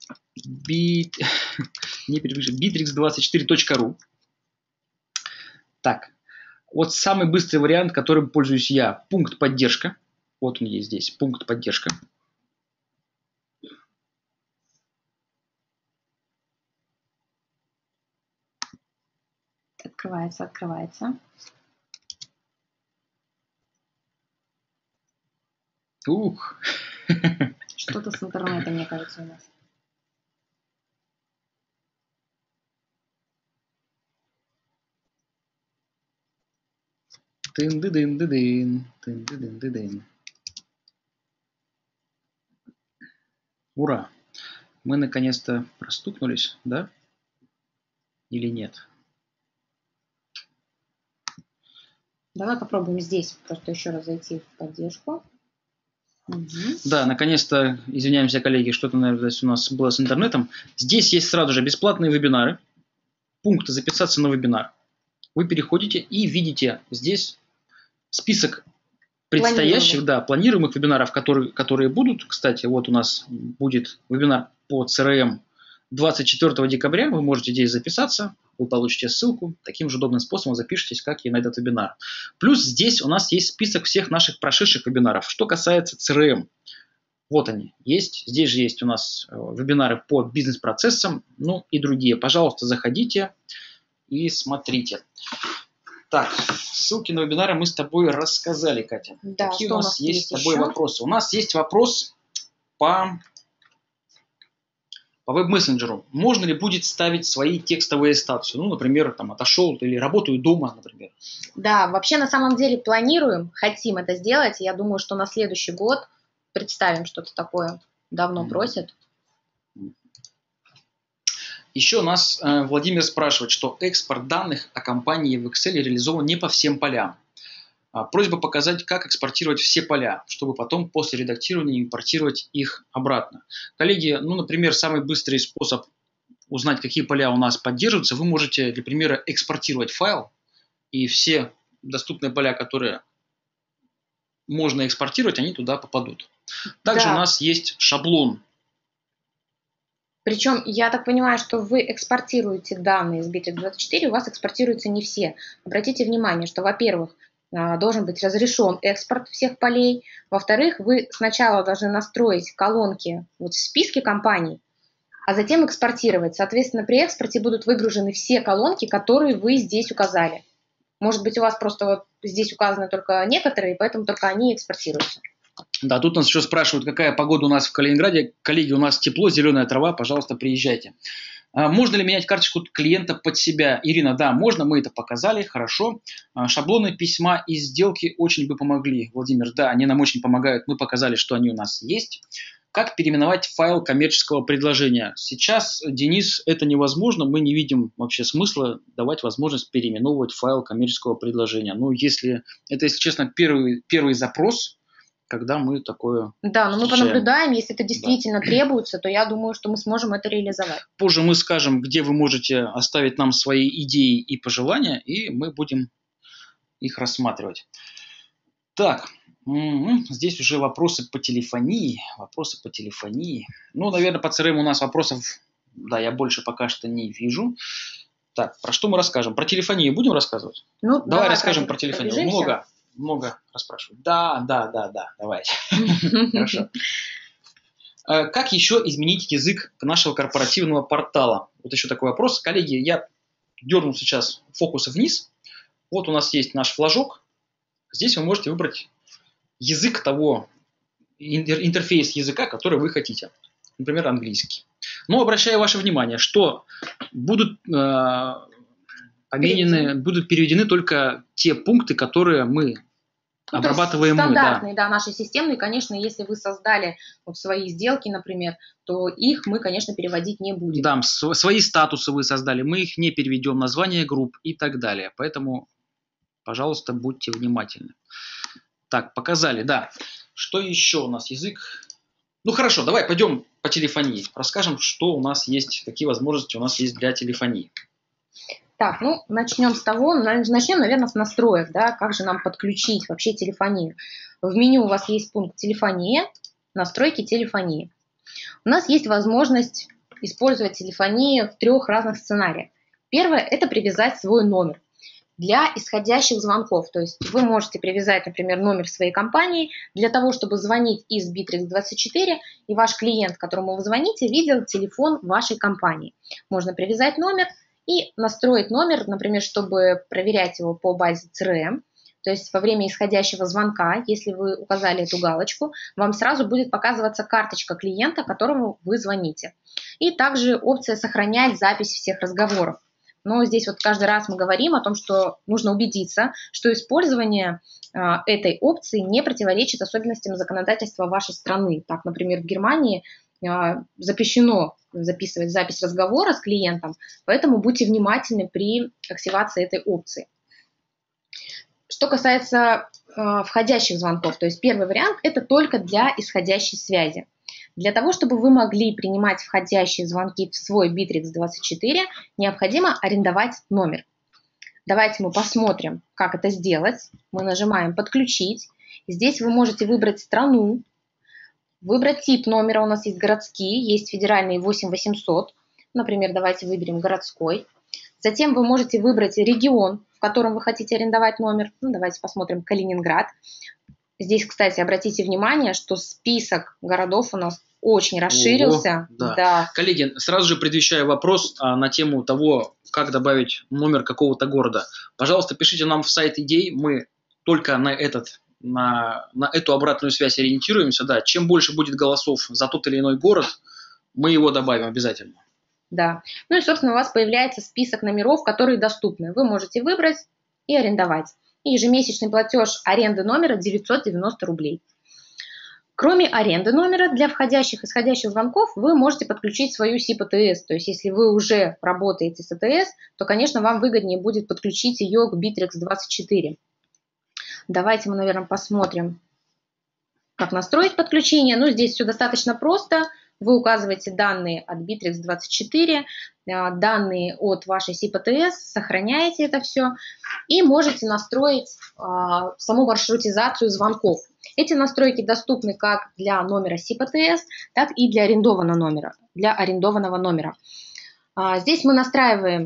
Bittrex24.ru. Так. Вот самый быстрый вариант, которым пользуюсь я. Пункт поддержка. Вот он есть здесь, пункт поддержка. Открывается. Ух! Что-то с интернетом, мне кажется, у нас. Тын-ды-дын-ды-дын. Ура! Мы наконец-то простукнулись, да? Или нет? Давай попробуем здесь просто еще раз зайти в поддержку. Да, наконец-то, извиняемся, коллеги, что-то, наверное, здесь у нас было с интернетом. Здесь есть сразу же бесплатные вебинары. Пункт «Записаться на вебинар». Вы переходите и видите здесь список предстоящих, планируемых вебинаров, которые будут. Кстати, вот у нас будет вебинар по CRM 24 декабря. Вы можете здесь записаться, вы получите ссылку. Таким же удобным способом запишитесь, как и на этот вебинар. Плюс здесь у нас есть список всех наших прошедших вебинаров. Что касается CRM, вот они есть. Здесь же есть у нас вебинары по бизнес-процессам, ну и другие. Пожалуйста, заходите и смотрите. Так, ссылки на вебинары мы с тобой рассказали, Катя. Да, какие у нас есть с тобой еще вопросы? У нас есть вопрос по веб-мессенджеру. Можно ли будет ставить свои текстовые статусы? Ну, например, там отошел или работаю дома, например. Да, вообще на самом деле планируем, хотим это сделать. Я думаю, что на следующий год представим что-то такое. Давно просят. Еще нас Владимир спрашивает, что экспорт данных о компании в Excel реализован не по всем полям. Просьба показать, как экспортировать все поля, чтобы потом после редактирования импортировать их обратно. Коллеги, ну, например, самый быстрый способ узнать, какие поля у нас поддерживаются, вы можете, для примера, экспортировать файл, и все доступные поля, которые можно экспортировать, они туда попадут. Также у нас есть шаблон. Причем, я так понимаю, что вы экспортируете данные из Bittrex24, у вас экспортируются не все. Обратите внимание, что, во-первых, должен быть разрешен экспорт всех полей. Во-вторых, вы сначала должны настроить колонки вот в списке компаний, а затем экспортировать. Соответственно, при экспорте будут выгружены все колонки, которые вы здесь указали. Может быть, у вас просто вот здесь указаны только некоторые, поэтому только они экспортируются. Да, тут нас еще спрашивают, какая погода у нас в Калининграде. Коллеги, у нас тепло, зеленая трава, пожалуйста, приезжайте. Можно ли менять карточку клиента под себя? Ирина, да, можно, мы это показали, хорошо. Шаблоны письма и сделки очень бы помогли. Владимир, да, они нам очень помогают, мы показали, что они у нас есть. Как переименовать файл коммерческого предложения? Сейчас, Денис, это невозможно, мы не видим вообще смысла давать возможность переименовывать файл коммерческого предложения. Ну, если честно, первый запрос, когда мы такое Да, но мы встречаем. понаблюдаем, если это действительно требуется, то я думаю, что мы сможем это реализовать. Позже мы скажем, где вы можете оставить нам свои идеи и пожелания, и мы будем их рассматривать. Так, здесь уже вопросы по телефонии. Ну, наверное, по CRM у нас вопросов, да, я больше пока что не вижу. Так, про что мы расскажем? Про телефонию будем рассказывать? Ну, давай расскажем про телефонию. Много расспрашивают. Да, давайте. Хорошо. Как еще изменить язык нашего корпоративного портала? Вот еще такой вопрос. Коллеги, я дерну сейчас фокус вниз. Вот у нас есть наш флажок. Здесь вы можете выбрать язык того, интерфейс языка, который вы хотите. Например, английский. Но обращаю ваше внимание, что будут переведены только те пункты, которые мы обрабатываем. Стандартные, да, наши системные. Конечно, если вы создали вот свои сделки, например, то их мы, конечно, переводить не будем. Да, свои статусы вы создали, мы их не переведем, название групп и так далее. Поэтому, пожалуйста, будьте внимательны. Так, показали, да. Что еще у нас язык? Ну хорошо, давай пойдем по телефонии. Расскажем, что у нас есть, какие возможности у нас есть для телефонии. Так, ну, начнем, наверное, с настроек, да, как же нам подключить вообще телефонию. В меню у вас есть пункт «Телефония», «Настройки телефонии». У нас есть возможность использовать телефонию в 3 разных сценариях. Первое – это привязать свой номер для исходящих звонков. То есть вы можете привязать, например, номер своей компании для того, чтобы звонить из Bittrex24, и ваш клиент, которому вы звоните, видел телефон вашей компании. Можно привязать номер и настроить номер, например, чтобы проверять его по базе CRM. То есть во время исходящего звонка, если вы указали эту галочку, вам сразу будет показываться карточка клиента, которому вы звоните. И также опция «Сохранять запись всех разговоров». Но здесь вот каждый раз мы говорим о том, что нужно убедиться, что использование этой опции не противоречит особенностям законодательства вашей страны. Так, например, в Германии запрещено записывать запись разговора с клиентом, поэтому будьте внимательны при активации этой опции. Что касается входящих звонков, то есть первый вариант – это только для исходящей связи. Для того, чтобы вы могли принимать входящие звонки в свой Bittrex24, необходимо арендовать номер. Давайте мы посмотрим, как это сделать. Мы нажимаем «Подключить». Здесь вы можете выбрать страну, выбрать тип номера. У нас есть городские, есть федеральные 8800. Например, давайте выберем городской. Затем вы можете выбрать регион, в котором вы хотите арендовать номер. Ну, давайте посмотрим Калининград. Здесь, кстати, обратите внимание, что список городов у нас очень расширился. Да. Коллеги, сразу же предвещаю вопрос на тему того, как добавить номер какого-то города. Пожалуйста, пишите нам в сайт идей, мы только на эту обратную связь ориентируемся. Да. Чем больше будет голосов за тот или иной город, мы его добавим обязательно. Да. Ну и, собственно, у вас появляется список номеров, которые доступны. Вы можете выбрать и арендовать. И ежемесячный платеж аренды номера 990 рублей. Кроме аренды номера для входящих и исходящих звонков, вы можете подключить свою SIP-АТС. То есть, если вы уже работаете с АТС, то, конечно, вам выгоднее будет подключить ее к Bittrex24. Давайте мы, наверное, посмотрим, как настроить подключение. Ну, здесь все достаточно просто. Вы указываете данные от Bittrex24, данные от вашей SIP-АТС, сохраняете это все и можете настроить саму маршрутизацию звонков. Эти настройки доступны как для номера SIP-АТС, так и для арендованного номера. Здесь мы настраиваем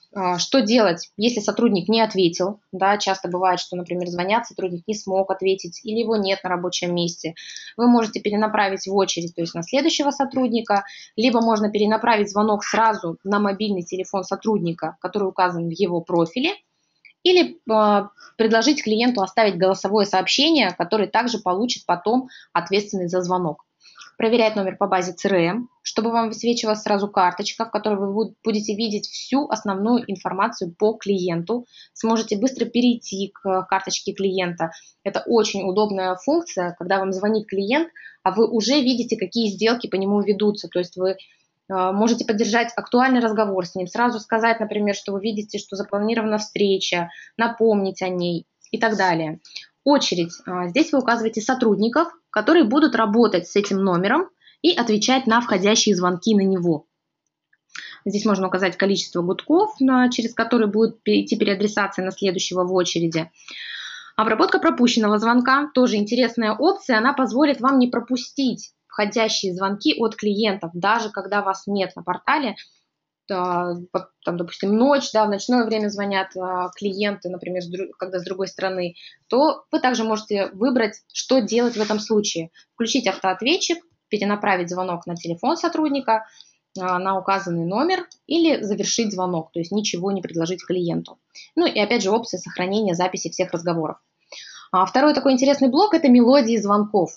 Что делать, если сотрудник не ответил? Да, часто бывает, что, например, звонят, сотрудник не смог ответить или его нет на рабочем месте. Вы можете перенаправить в очередь, то есть на следующего сотрудника, либо можно перенаправить звонок сразу на мобильный телефон сотрудника, который указан в его профиле, или предложить клиенту оставить голосовое сообщение, которое также получит потом ответственный за звонок. Проверять номер по базе CRM, чтобы вам высвечивалась сразу карточка, в которой вы будете видеть всю основную информацию по клиенту. Сможете быстро перейти к карточке клиента. Это очень удобная функция, когда вам звонит клиент, а вы уже видите, какие сделки по нему ведутся. То есть вы можете поддержать актуальный разговор с ним, сразу сказать, например, что вы видите, что запланирована встреча, напомнить о ней и так далее. Очередь. Здесь вы указываете сотрудников, которые будут работать с этим номером и отвечать на входящие звонки на него. Здесь можно указать количество гудков, через которые будет идти переадресация на следующего в очереди. Обработка пропущенного звонка, тоже интересная опция, она позволит вам не пропустить входящие звонки от клиентов, даже когда вас нет на портале. Там, допустим, ночь, да, в ночное время звонят клиенты, например, когда с другой стороны, то вы также можете выбрать, что делать в этом случае. Включить автоответчик, перенаправить звонок на телефон сотрудника, на указанный номер или завершить звонок, то есть ничего не предложить клиенту. Ну и опять же опция сохранения записи всех разговоров. Второй такой интересный блок – это мелодии звонков.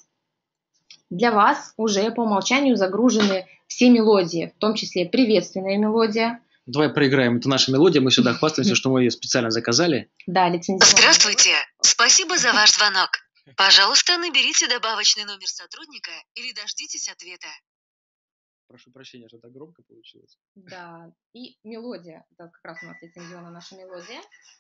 Для вас уже по умолчанию загружены все мелодии, в том числе приветственная мелодия. Давай проиграем. Это наша мелодия. Мы сюда хвастаемся, что мы ее специально заказали. Да, лицензионная. Здравствуйте. Спасибо за ваш звонок. Пожалуйста, наберите добавочный номер сотрудника или дождитесь ответа. Прошу прощения, что так громко получилось. Да, и мелодия. Это как раз у нас лицензионная наша мелодия.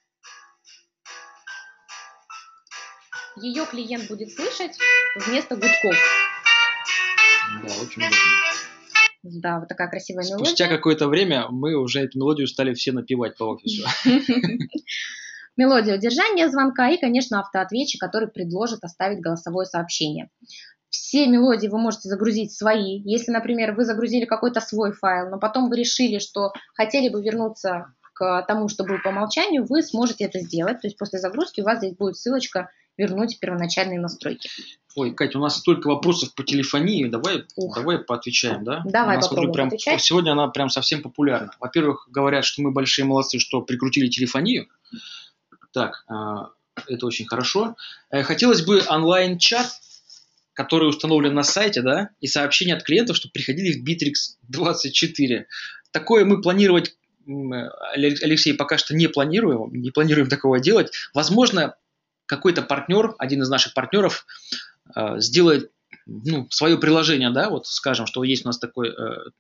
Ее клиент будет слышать вместо гудков. Да, очень удобно. Да, вот такая красивая мелодия. Спустя какое-то время мы уже эту мелодию стали все напевать по офису. Мелодия удержания звонка и, конечно, автоответчик, который предложит оставить голосовое сообщение. Все мелодии вы можете загрузить свои. Если, например, вы загрузили какой-то свой файл, но потом вы решили, что хотели бы вернуться к тому, что был по умолчанию, вы сможете это сделать. То есть после загрузки у вас здесь будет ссылочка «Вернуть первоначальные настройки». Ой, Катя, у нас столько вопросов по телефонии. Давай поотвечаем, да? Давай попробуем отвечать. Сегодня она прям совсем популярна. Во-первых, говорят, что мы большие молодцы, что прикрутили телефонию. Так, это очень хорошо. Хотелось бы онлайн-чат, который установлен на сайте, да, и сообщения от клиентов, чтобы приходили в Bittrex 24. Такое мы планировать, Алексей, пока что не планируем такого делать. Возможно, какой-то партнер, один из наших партнеров, сделает свое приложение, да, вот скажем, что есть у нас такой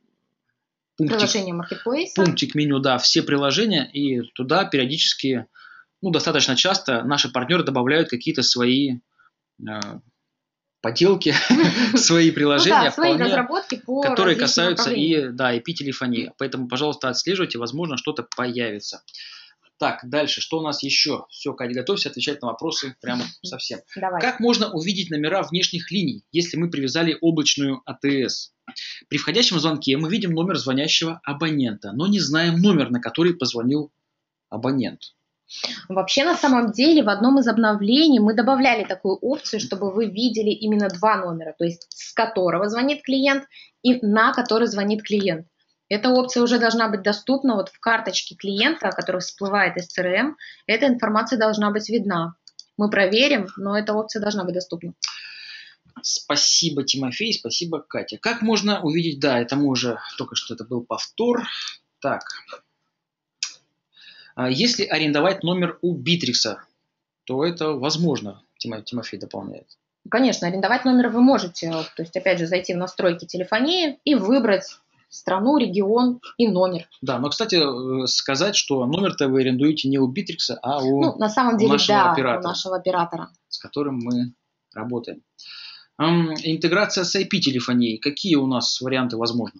пунктик меню, да, все приложения, и туда периодически, достаточно часто наши партнеры добавляют какие-то свои поделки, свои приложения, свои разработки, которые касаются IP-телефонии. Поэтому, пожалуйста, отслеживайте, возможно, что-то появится. Так, дальше, что у нас еще? Все, Катя, готовься отвечать на вопросы прямо совсем. Давай. Как можно увидеть номера внешних линий, если мы привязали облачную АТС? При входящем звонке мы видим номер звонящего абонента, но не знаем номер, на который позвонил абонент. Вообще, на самом деле, в одном из обновлений мы добавляли такую опцию, чтобы вы видели именно два номера, то есть с которого звонит клиент и на который звонит клиент. Эта опция уже должна быть доступна вот в карточке клиента, которая всплывает из CRM. Эта информация должна быть видна. Мы проверим, но эта опция должна быть доступна. Спасибо, Тимофей, спасибо, Катя. Как можно увидеть, да, это мы уже, только что это был повтор. Так, если арендовать номер у Битрикса, то это возможно, Тимофей дополняет. Конечно, арендовать номер вы можете, то есть, опять же, зайти в настройки телефонии и выбрать страну, регион и номер. Да, но, кстати, сказать, что номер-то вы арендуете не у Битрикса, а у на самом деле, нашего у нашего оператора, с которым мы работаем. Интеграция с IP-телефонией. Какие у нас варианты возможны?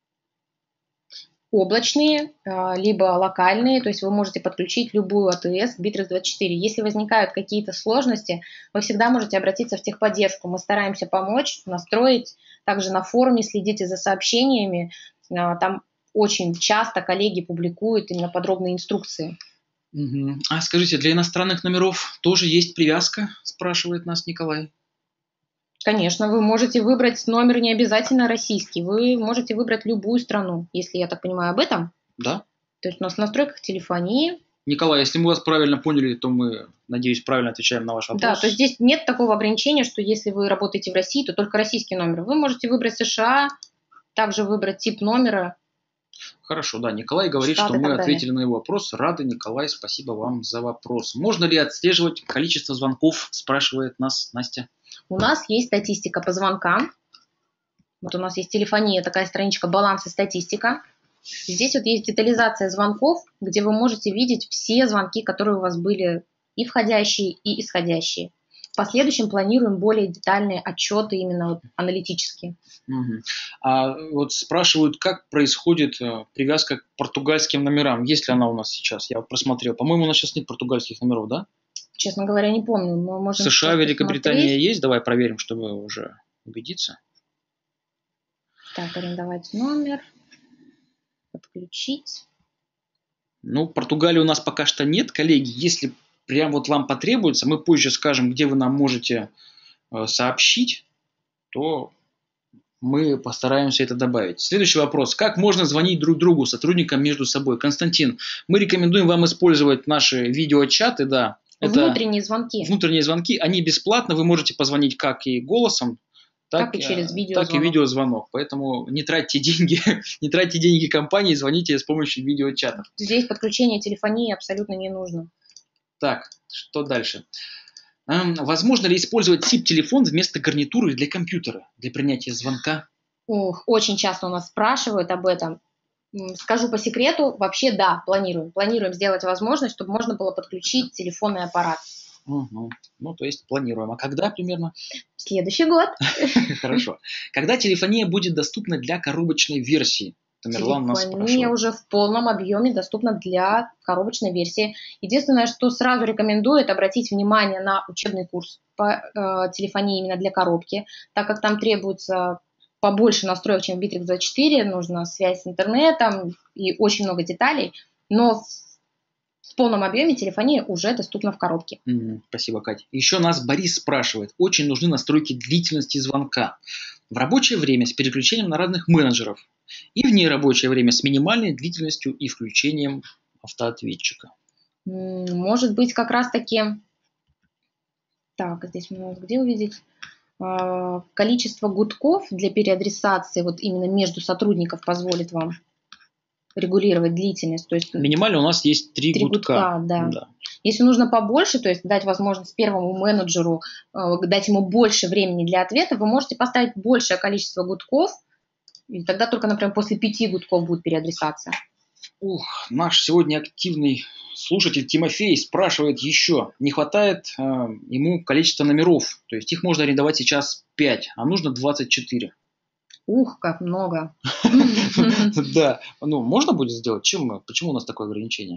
Облачные, либо локальные, то есть вы можете подключить любую АТС к Bittrex 24. Если возникают какие-то сложности, вы всегда можете обратиться в техподдержку. Мы стараемся помочь, настроить. Также на форуме следите за сообщениями. Там очень часто коллеги публикуют именно подробные инструкции. Мгм. А скажите, для иностранных номеров тоже есть привязка, спрашивает нас Николай. Конечно, вы можете выбрать номер не обязательно российский, вы можете выбрать любую страну, если я так понимаю об этом. Да? То есть у нас в настройках телефонии. Николай, если мы вас правильно поняли, то мы, надеюсь, правильно отвечаем на ваш Да, вопрос. то есть здесь нет такого ограничения, что если вы работаете в России, то только российский номер. Вы можете выбрать США, также выбрать тип номера. Хорошо, да. Николай говорит, Штаты что и мы так далее. ответили на его вопрос. Рады, Николай, спасибо вам за вопрос. Можно ли отслеживать количество звонков, спрашивает нас Настя. У нас есть статистика по звонкам. Вот у нас есть телефония, такая страничка «Баланс и статистика». Здесь вот есть детализация звонков, где вы можете видеть все звонки, которые у вас были и входящие, и исходящие. В последующем планируем более детальные отчеты, именно вот аналитические. Мгм. А вот спрашивают, как происходит привязка к португальским номерам. Есть ли она у нас сейчас? Я вот просмотрел. По-моему, у нас сейчас нет португальских номеров, да? Честно говоря, не помню. Мы В можем США, сейчас Великобритания посмотреть. есть? Давай проверим, чтобы уже убедиться. Так, арендовать номер, подключить. Ну, Португалии у нас пока что нет, коллеги. Если прям вот вам потребуется, мы позже скажем, где вы нам можете сообщить, то мы постараемся это добавить. Следующий вопрос. Как можно звонить друг другу, сотрудникам между собой? Константин, мы рекомендуем вам использовать наши видеочаты, да. Это Внутренние звонки, внутренние звонки, они бесплатны, вы можете позвонить как и голосом, так и через так и видеозвонок. видеозвонок. Поэтому не тратьте деньги, не тратьте деньги компании, звоните с помощью видеочатов. Здесь подключение телефонии абсолютно не нужно. Так, что дальше? Возможно ли использовать SIP-телефон вместо гарнитуры для компьютера, для принятия звонка? Ох, очень часто у нас спрашивают об этом. Скажу по секрету, вообще да, планируем. Планируем сделать возможность, чтобы можно было подключить телефонный аппарат. Угу. Ну, то есть планируем. А когда примерно? Следующий год. Хорошо. Когда телефония будет доступна для коробочной версии? Тамерлан нас Телефония спрашивает. уже в полном объеме доступна для коробочной версии. Единственное, что сразу рекомендует обратить внимание на учебный курс по телефонии именно для коробки, так как там требуется побольше настроек, чем в Bittrex 24, нужна связь с интернетом и очень много деталей, но в полном объеме телефония уже доступна в коробке. Спасибо, Катя. Еще нас Борис спрашивает. Очень нужны настройки длительности звонка. В рабочее время с переключением на разных менеджеров и в нерабочее время с минимальной длительностью и включением автоответчика. Может быть, как раз-таки... Так, здесь у нас где увидеть? Количество гудков для переадресации вот именно между сотрудников позволит вам регулировать длительность. То есть Минимально у нас есть 3 гудка. Да. Если нужно побольше, то есть дать возможность первому менеджеру, дать ему больше времени для ответа, вы можете поставить большее количество гудков, и тогда только, например, после 5 гудков будет переадресация. Наш сегодня активный слушатель Тимофей спрашивает еще. Не хватает ему количества номеров. То есть их можно арендовать сейчас 5, а нужно 24. Как много. Да. Можно будет сделать? Почему у нас такое ограничение?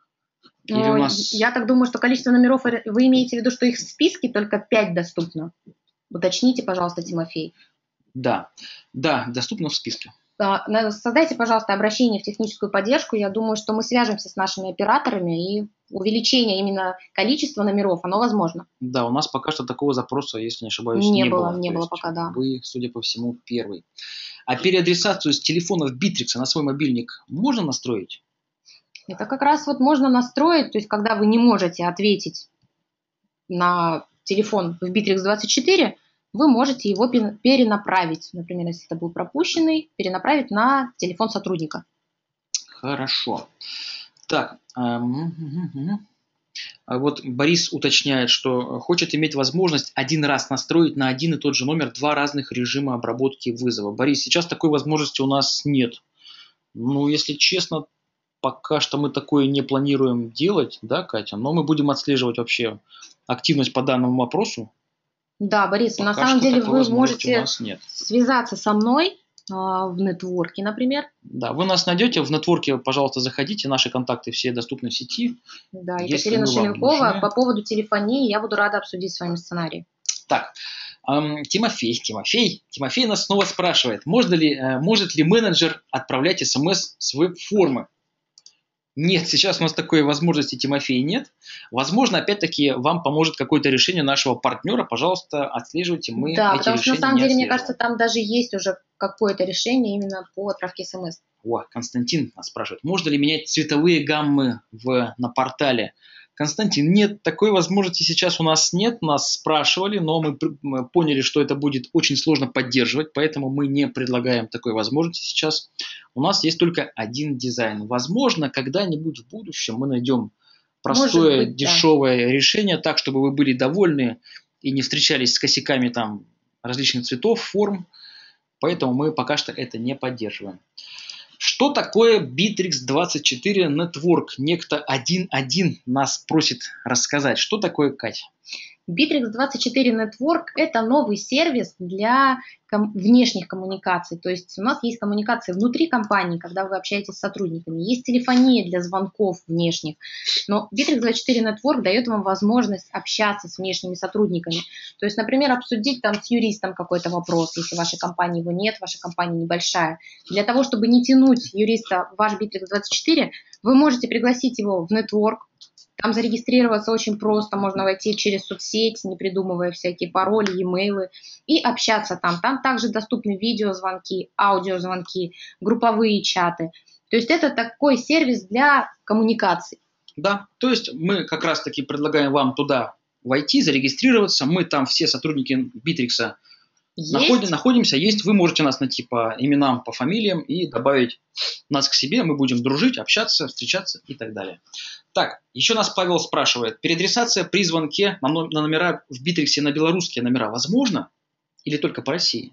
Я так думаю, что количество номеров, вы имеете в виду, что их в списке только 5 доступно? Уточните, пожалуйста, Тимофей. Да, доступно в списке. Создайте, пожалуйста, обращение в техническую поддержку. Я думаю, что мы свяжемся с нашими операторами, и увеличение именно количества номеров, оно возможно. Да, у нас пока что такого запроса, если не ошибаюсь, не было пока, да. Вы, судя по всему, первый. А переадресацию с телефона в Bittrex на свой мобильник можно настроить? Это как раз вот можно настроить, то есть когда вы не можете ответить на телефон в Bittrex 24, вы можете его перенаправить. Например, если это был пропущенный, перенаправить на телефон сотрудника. Хорошо. Так, вот Борис уточняет, что хочет иметь возможность один раз настроить на один и тот же номер 2 разных режима обработки вызова. Борис, сейчас такой возможности у нас нет. Если честно, пока что мы такое не планируем делать, да, Катя? Но мы будем отслеживать вообще активность по данному вопросу. Да, Борис, на самом деле вы можете связаться со мной в нетворке, например. Да, вы нас найдете в нетворке, пожалуйста, заходите, наши контакты все доступны в сети. Да, Екатерина Шеленкова. По поводу телефонии я буду рада обсудить с вами сценарий. Так, Тимофей нас снова спрашивает, может ли менеджер отправлять смс с веб-формы? Нет, сейчас у нас такой возможности, Тимофей, нет. Возможно, опять-таки, вам поможет какое-то решение нашего партнера. Пожалуйста, отслеживайте, мы Да, эти потому что на решения самом не деле, мне отслеживаем. кажется, там даже есть уже какое-то решение именно по отправке смс. О, Константин нас спрашивает, можно ли менять цветовые гаммы на портале? Константин, нет, такой возможности сейчас у нас нет, нас спрашивали, но мы поняли, что это будет очень сложно поддерживать, поэтому мы не предлагаем такой возможности сейчас. У нас есть только один дизайн. Возможно, когда-нибудь в будущем мы найдем простое, Может быть, да. дешевое решение так, чтобы вы были довольны и не встречались с косяками там различных цветов, форм, поэтому мы пока что это не поддерживаем. Что такое Bittrex24 Network? Некто 1.1 нас просит рассказать. Что такое, Кать? Bittrex24 Network – это новый сервис для внешних коммуникаций. То есть у нас есть коммуникации внутри компании, когда вы общаетесь с сотрудниками, есть телефония для звонков внешних. Но Bittrex24 Network дает вам возможность общаться с внешними сотрудниками. То есть, например, обсудить там с юристом какой-то вопрос, если в вашей компании его нет, ваша компания небольшая. Для того, чтобы не тянуть юриста в ваш Bittrex24, вы можете пригласить его в Network. Там зарегистрироваться очень просто, можно войти через соцсеть, не придумывая всякие пароли, e-mail, и общаться там. Там также доступны видеозвонки, аудиозвонки, групповые чаты. То есть это такой сервис для коммуникаций. Да, то есть мы как раз-таки предлагаем вам туда войти, зарегистрироваться. Мы там все сотрудники Bittrex находимся, есть. Вы можете нас найти по именам, по фамилиям и добавить нас к себе. Мы будем дружить, общаться, встречаться и так далее. Так, еще нас Павел спрашивает. Переадресация при звонке на номера в Bittrex на белорусские номера возможно или только по России?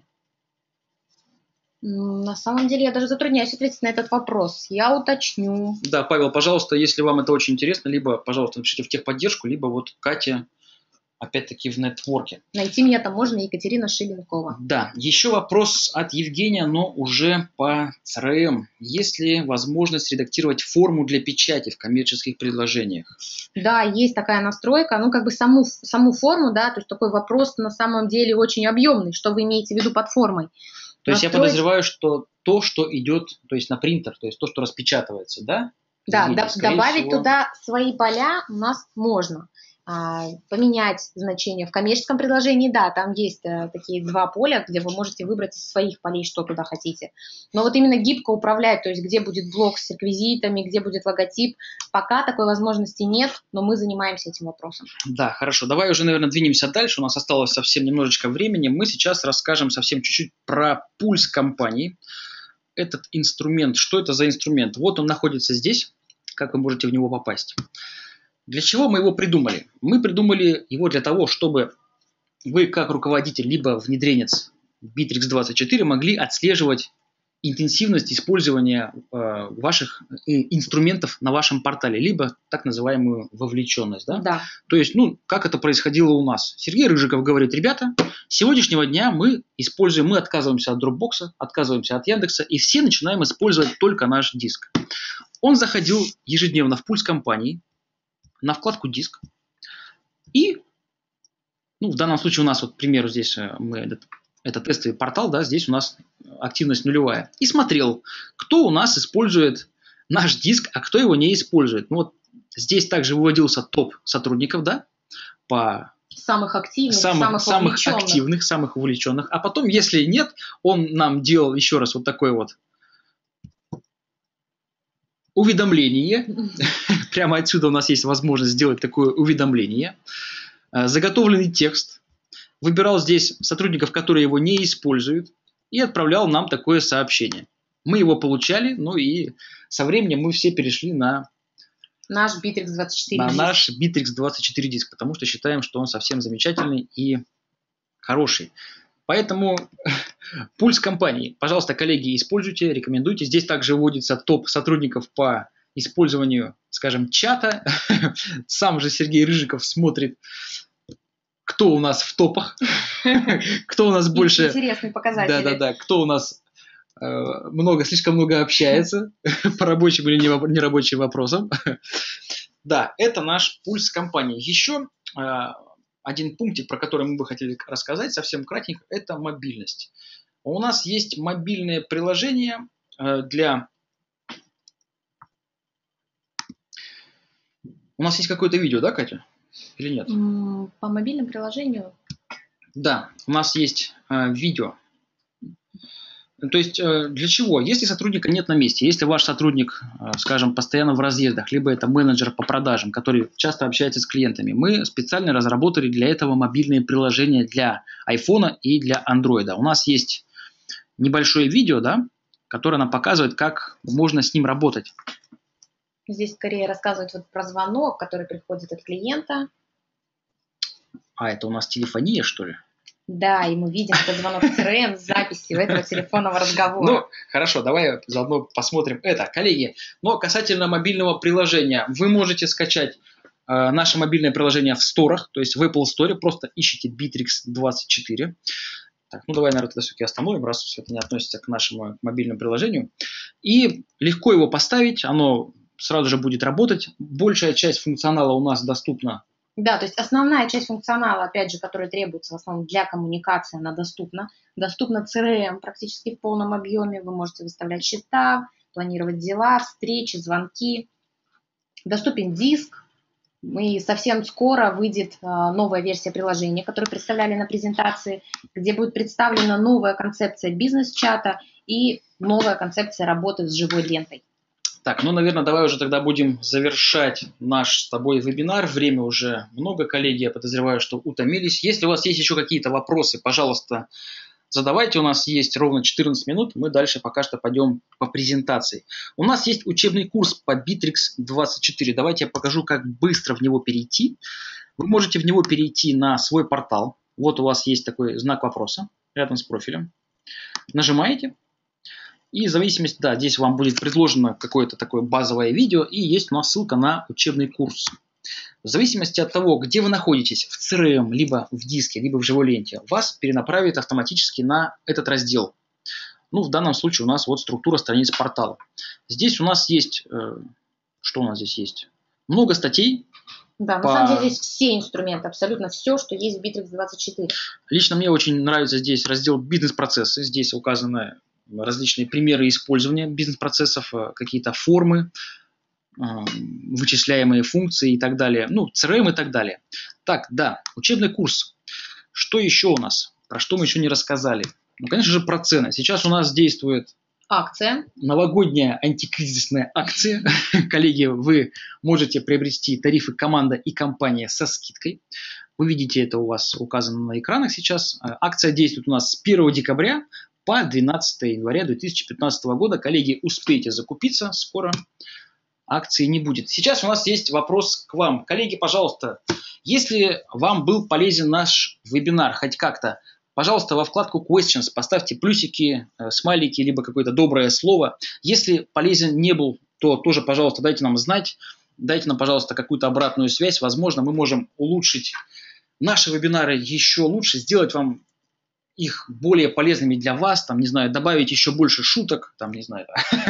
На самом деле я даже затрудняюсь ответить на этот вопрос. Я уточню. Да, Павел, пожалуйста, если вам это очень интересно, либо, пожалуйста, напишите в техподдержку, либо вот Катя, опять-таки, в нетворке. Найти меня там можно, Екатерина Шибенкова. Да, еще вопрос от Евгения, но уже по CRM. Есть ли возможность редактировать форму для печати в коммерческих предложениях? Да, есть такая настройка. Ну, как бы саму форму, да, то есть такой вопрос на самом деле очень объемный. Что вы имеете в виду под формой? То есть я подозреваю, что то, что идет, то есть на принтер, то есть то, что распечатывается, да? Да, добавить всего... туда свои поля у нас можно. Поменять значение в коммерческом предложении, да, там есть такие два поля, где вы можете выбрать из своих полей, что туда хотите. Но вот именно гибко управлять, то есть где будет блок с реквизитами, где будет логотип, пока такой возможности нет, но мы занимаемся этим вопросом. Да, хорошо. Давай уже, наверное, двинемся дальше. У нас осталось совсем немножечко времени. Мы сейчас расскажем совсем чуть-чуть про пульс компании. Этот инструмент, что это за инструмент? Вот он находится здесь, как вы можете в него попасть. Для чего мы его придумали? Мы придумали его для того, чтобы вы, как руководитель, либо внедренец Bittrex24, могли отслеживать интенсивность использования ваших инструментов на вашем портале, либо так называемую вовлеченность. Да? Да. То есть, как это происходило у нас? Сергей Рыжиков говорит, ребята, с сегодняшнего дня мы отказываемся от Dropbox, отказываемся от Яндекса, и все начинаем использовать только наш диск. Он заходил ежедневно в пульс компании, на вкладку «Диск». И, в данном случае у нас, вот, к примеру, здесь это тестовый портал, да, здесь у нас активность нулевая. И смотрел, кто у нас использует наш диск, а кто его не использует. Здесь также выводился топ сотрудников, да, по самых активных, самых активных, самых увлеченных. А потом, если нет, он нам делал еще раз вот такой вот уведомление. Прямо отсюда у нас есть возможность сделать такое уведомление. Заготовленный текст. Выбирал здесь сотрудников, которые его не используют, и отправлял нам такое сообщение. Мы его получали, и со временем мы все перешли на наш Bittrex24 диск. Наш Bittrex24 диск, потому что считаем, что он совсем замечательный и хороший. Поэтому пульс компании. Пожалуйста, коллеги, используйте, рекомендуйте. Здесь также вводится топ сотрудников по использованию, скажем, чата. Сам же Сергей Рыжиков смотрит, кто у нас в топах, кто у нас больше... Интересный показатель. Да-да-да, кто у нас слишком много общается по рабочим или нерабочим вопросам. Да, это наш пульс компании. Еще один пунктик, про который мы бы хотели рассказать совсем кратенько, это мобильность. У нас есть мобильное приложение для... У нас есть какое-то видео, да, Катя? Или нет? По мобильному приложению? Да, у нас есть видео. То есть для чего? Если сотрудника нет на месте, если ваш сотрудник, скажем, постоянно в разъездах, либо это менеджер по продажам, который часто общается с клиентами, мы специально разработали для этого мобильные приложения для iPhone и для Android. У нас есть небольшое видео, да, которое нам показывает, как можно с ним работать. Здесь скорее рассказывают вот про звонок, который приходит от клиента. А это у нас телефония, что ли? Да, и мы видим этот звонок в CRM с записью этого телефонного разговора. Ну, хорошо, давай заодно посмотрим это. Коллеги, но касательно мобильного приложения, вы можете скачать наше мобильное приложение в сторах, то есть в Apple Store, просто ищите Bittrex 24. Так, ну давай, наверное, тогда все-таки остановим, раз все это не относится к нашему мобильному приложению. И легко его поставить, оно сразу же будет работать. Большая часть функционала у нас доступна. Да, то есть основная часть функционала, опять же, которая требуется в основном для коммуникации, она доступна. Доступна CRM практически в полном объеме. Вы можете выставлять счета, планировать дела, встречи, звонки. Доступен диск. И совсем скоро выйдет новая версия приложения, которую представляли на презентации, где будет представлена новая концепция бизнес-чата и новая концепция работы с живой лентой. Так, ну, наверное, давай уже тогда будем завершать наш с тобой вебинар. Время уже много, коллеги, я подозреваю, что утомились. Если у вас есть еще какие-то вопросы, пожалуйста, задавайте. У нас есть ровно 14 минут. Мы дальше пока что пойдем по презентации. У нас есть учебный курс по Bittrex 24. Давайте я покажу, как быстро в него перейти. Вы можете в него перейти на свой портал. Вот у вас есть такой знак вопроса рядом с профилем. Нажимаете. И в зависимости, да, здесь вам будет предложено какое-то такое базовое видео, и есть у нас ссылка на учебный курс. В зависимости от того, где вы находитесь, в CRM, либо в диске, либо в живой ленте, вас перенаправит автоматически на этот раздел. Ну, в данном случае у нас вот структура страниц портала. Здесь у нас есть, что у нас здесь есть? Много статей. Да, на самом деле здесь все инструменты, абсолютно все, что есть в Bittrex 24. Лично мне очень нравится здесь раздел «Бизнес-процессы». Здесь указаны различные примеры использования бизнес-процессов, какие-то формы, вычисляемые функции и так далее. Ну, CRM и так далее. Так, да, учебный курс. Что еще у нас? Про что мы еще не рассказали? Ну, конечно же, про цены. Сейчас у нас действует акция. Новогодняя антикризисная акция. Коллеги, вы можете приобрести тарифы команда и компания со скидкой. Вы видите, это у вас указано на экранах сейчас. Акция действует у нас с 1 декабря по 12 января 2015 года. Коллеги, успейте закупиться, скоро акции не будет. Сейчас у нас есть вопрос к вам. Коллеги, пожалуйста, если вам был полезен наш вебинар хоть как-то, пожалуйста, во вкладку Questions поставьте плюсики, смайлики, либо какое-то доброе слово. Если полезен не был, то тоже, пожалуйста, дайте нам знать. Дайте нам, пожалуйста, какую-то обратную связь. Возможно, мы можем улучшить наши вебинары еще лучше, сделать вам их более полезными для вас, там, не знаю, добавить еще больше шуток, там, не знаю,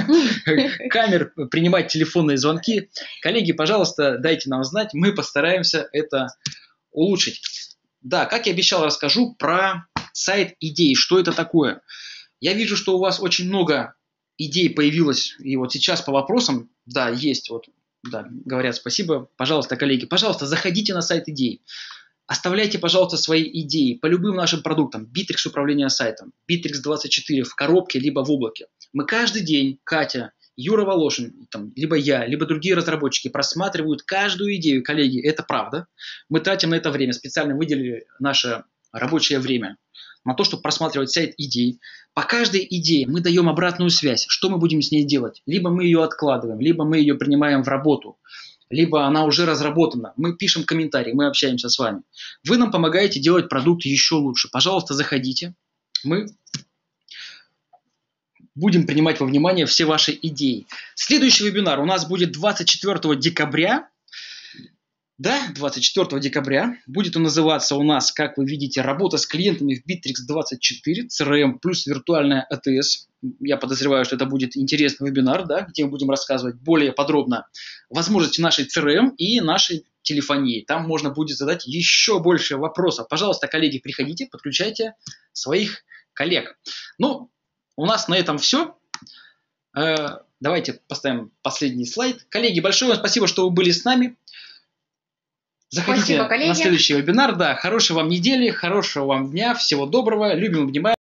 камер, принимать телефонные звонки. Коллеги, пожалуйста, дайте нам знать, мы постараемся это улучшить. Да, как я обещал, расскажу про сайт идей, что это такое. Я вижу, что у вас очень много идей появилось, и вот сейчас по вопросам, да, есть, вот, да, говорят спасибо, пожалуйста, коллеги, пожалуйста, заходите на сайт идей. Оставляйте, пожалуйста, свои идеи по любым нашим продуктам. Bittrex управление сайтом, Bittrex 24 в коробке, либо в облаке. Мы каждый день, Катя, Юра Волошин, там, либо я, либо другие разработчики просматривают каждую идею. Коллеги, это правда. Мы тратим на это время, специально выделили наше рабочее время на то, чтобы просматривать сайт идей. По каждой идее мы даем обратную связь, что мы будем с ней делать. Либо мы ее откладываем, либо мы ее принимаем в работу. Либо она уже разработана. Мы пишем комментарии, мы общаемся с вами. Вы нам помогаете делать продукт еще лучше. Пожалуйста, заходите. Мы будем принимать во внимание все ваши идеи. Следующий вебинар у нас будет 24 декабря. Да, 24 декабря. Будет он называться у нас, как вы видите, работа с клиентами в Bittrex 24, CRM плюс виртуальная АТС. Я подозреваю, что это будет интересный вебинар, да, где мы будем рассказывать более подробно возможности нашей CRM и нашей телефонии. Там можно будет задать еще больше вопросов. Пожалуйста, коллеги, приходите, подключайте своих коллег. Ну, у нас на этом все. Давайте поставим последний слайд. Коллеги, большое вам спасибо, что вы были с нами. Заходите Спасибо, коллеги. на следующий вебинар. Да, хорошей вам недели, хорошего вам дня, всего доброго. Любим, обнимаем.